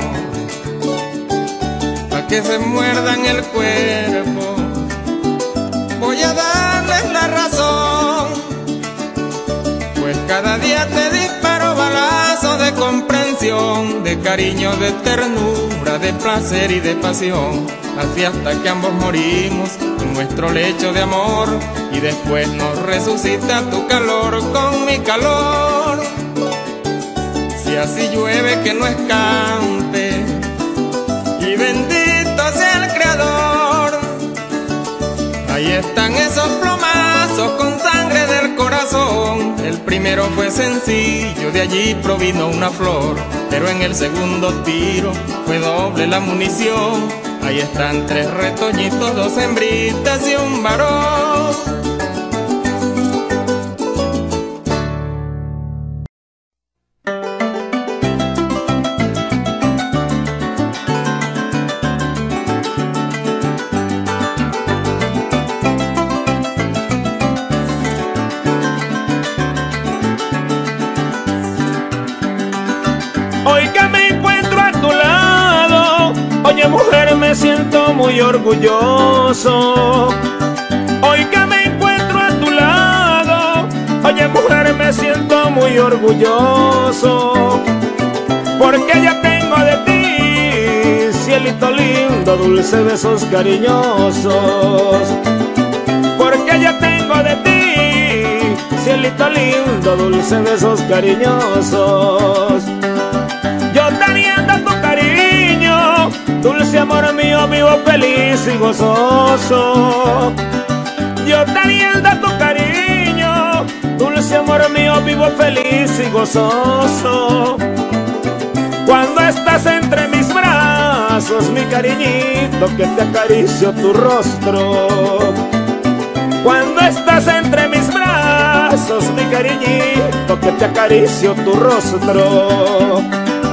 Que se muerdan el cuerpo, voy a darles la razón, pues cada día te disparo balazos de comprensión, de cariño, de ternura, de placer y de pasión, así hasta que ambos morimos en nuestro lecho de amor y después nos resucita tu calor con mi calor. Si así llueve que no escampe y bendito sea el Creador, ahí están esos plomazos con sangre del corazón. El primero fue sencillo, de allí provino una flor, pero en el segundo tiro fue doble la munición. Ahí están tres retoñitos, dos hembritas y un varón. Oigan Oye mujer, me siento muy orgulloso hoy que me encuentro a tu lado. Oye mujer, me siento muy orgulloso porque ya tengo de ti, cielito lindo, dulce, besos cariñosos. Porque ya tengo de ti, cielito lindo, dulce, besos cariñosos. Yo teniendo tu cariño, dulce amor mío, vivo feliz y gozoso. Yo teniendo tu cariño, dulce amor mío, vivo feliz y gozoso. Cuando estás entre mis brazos, mi cariñito, que te acaricio tu rostro. Cuando estás entre mis brazos, mi cariñito, que te acaricio tu rostro.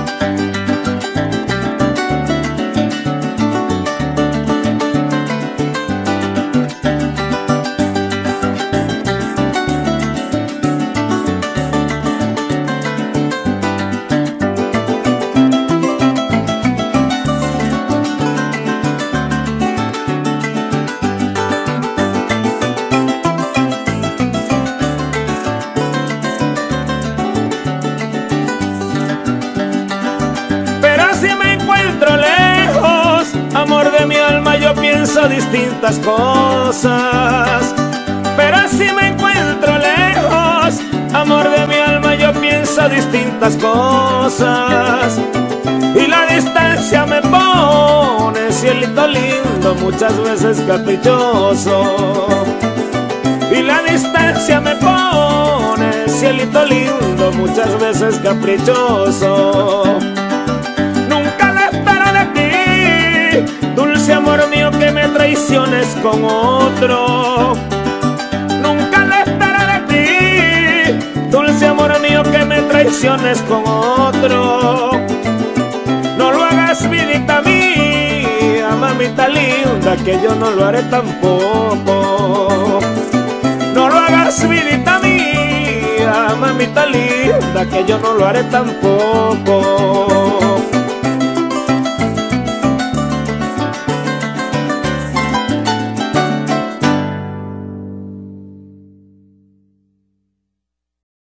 Amor de mi alma, yo pienso distintas cosas, pero si me encuentro lejos, amor de mi alma, yo pienso distintas cosas. Y la distancia me pone, cielito lindo, muchas veces caprichoso. Y la distancia me pone, cielito lindo, muchas veces caprichoso. Dulce amor mío, que me traiciones con otro. Nunca lo esperaré de ti. Dulce amor mío, que me traiciones con otro. No lo hagas, vidita mía, mamita linda, que yo no lo haré tampoco. No lo hagas, vidita mía, mamita linda, que yo no lo haré tampoco.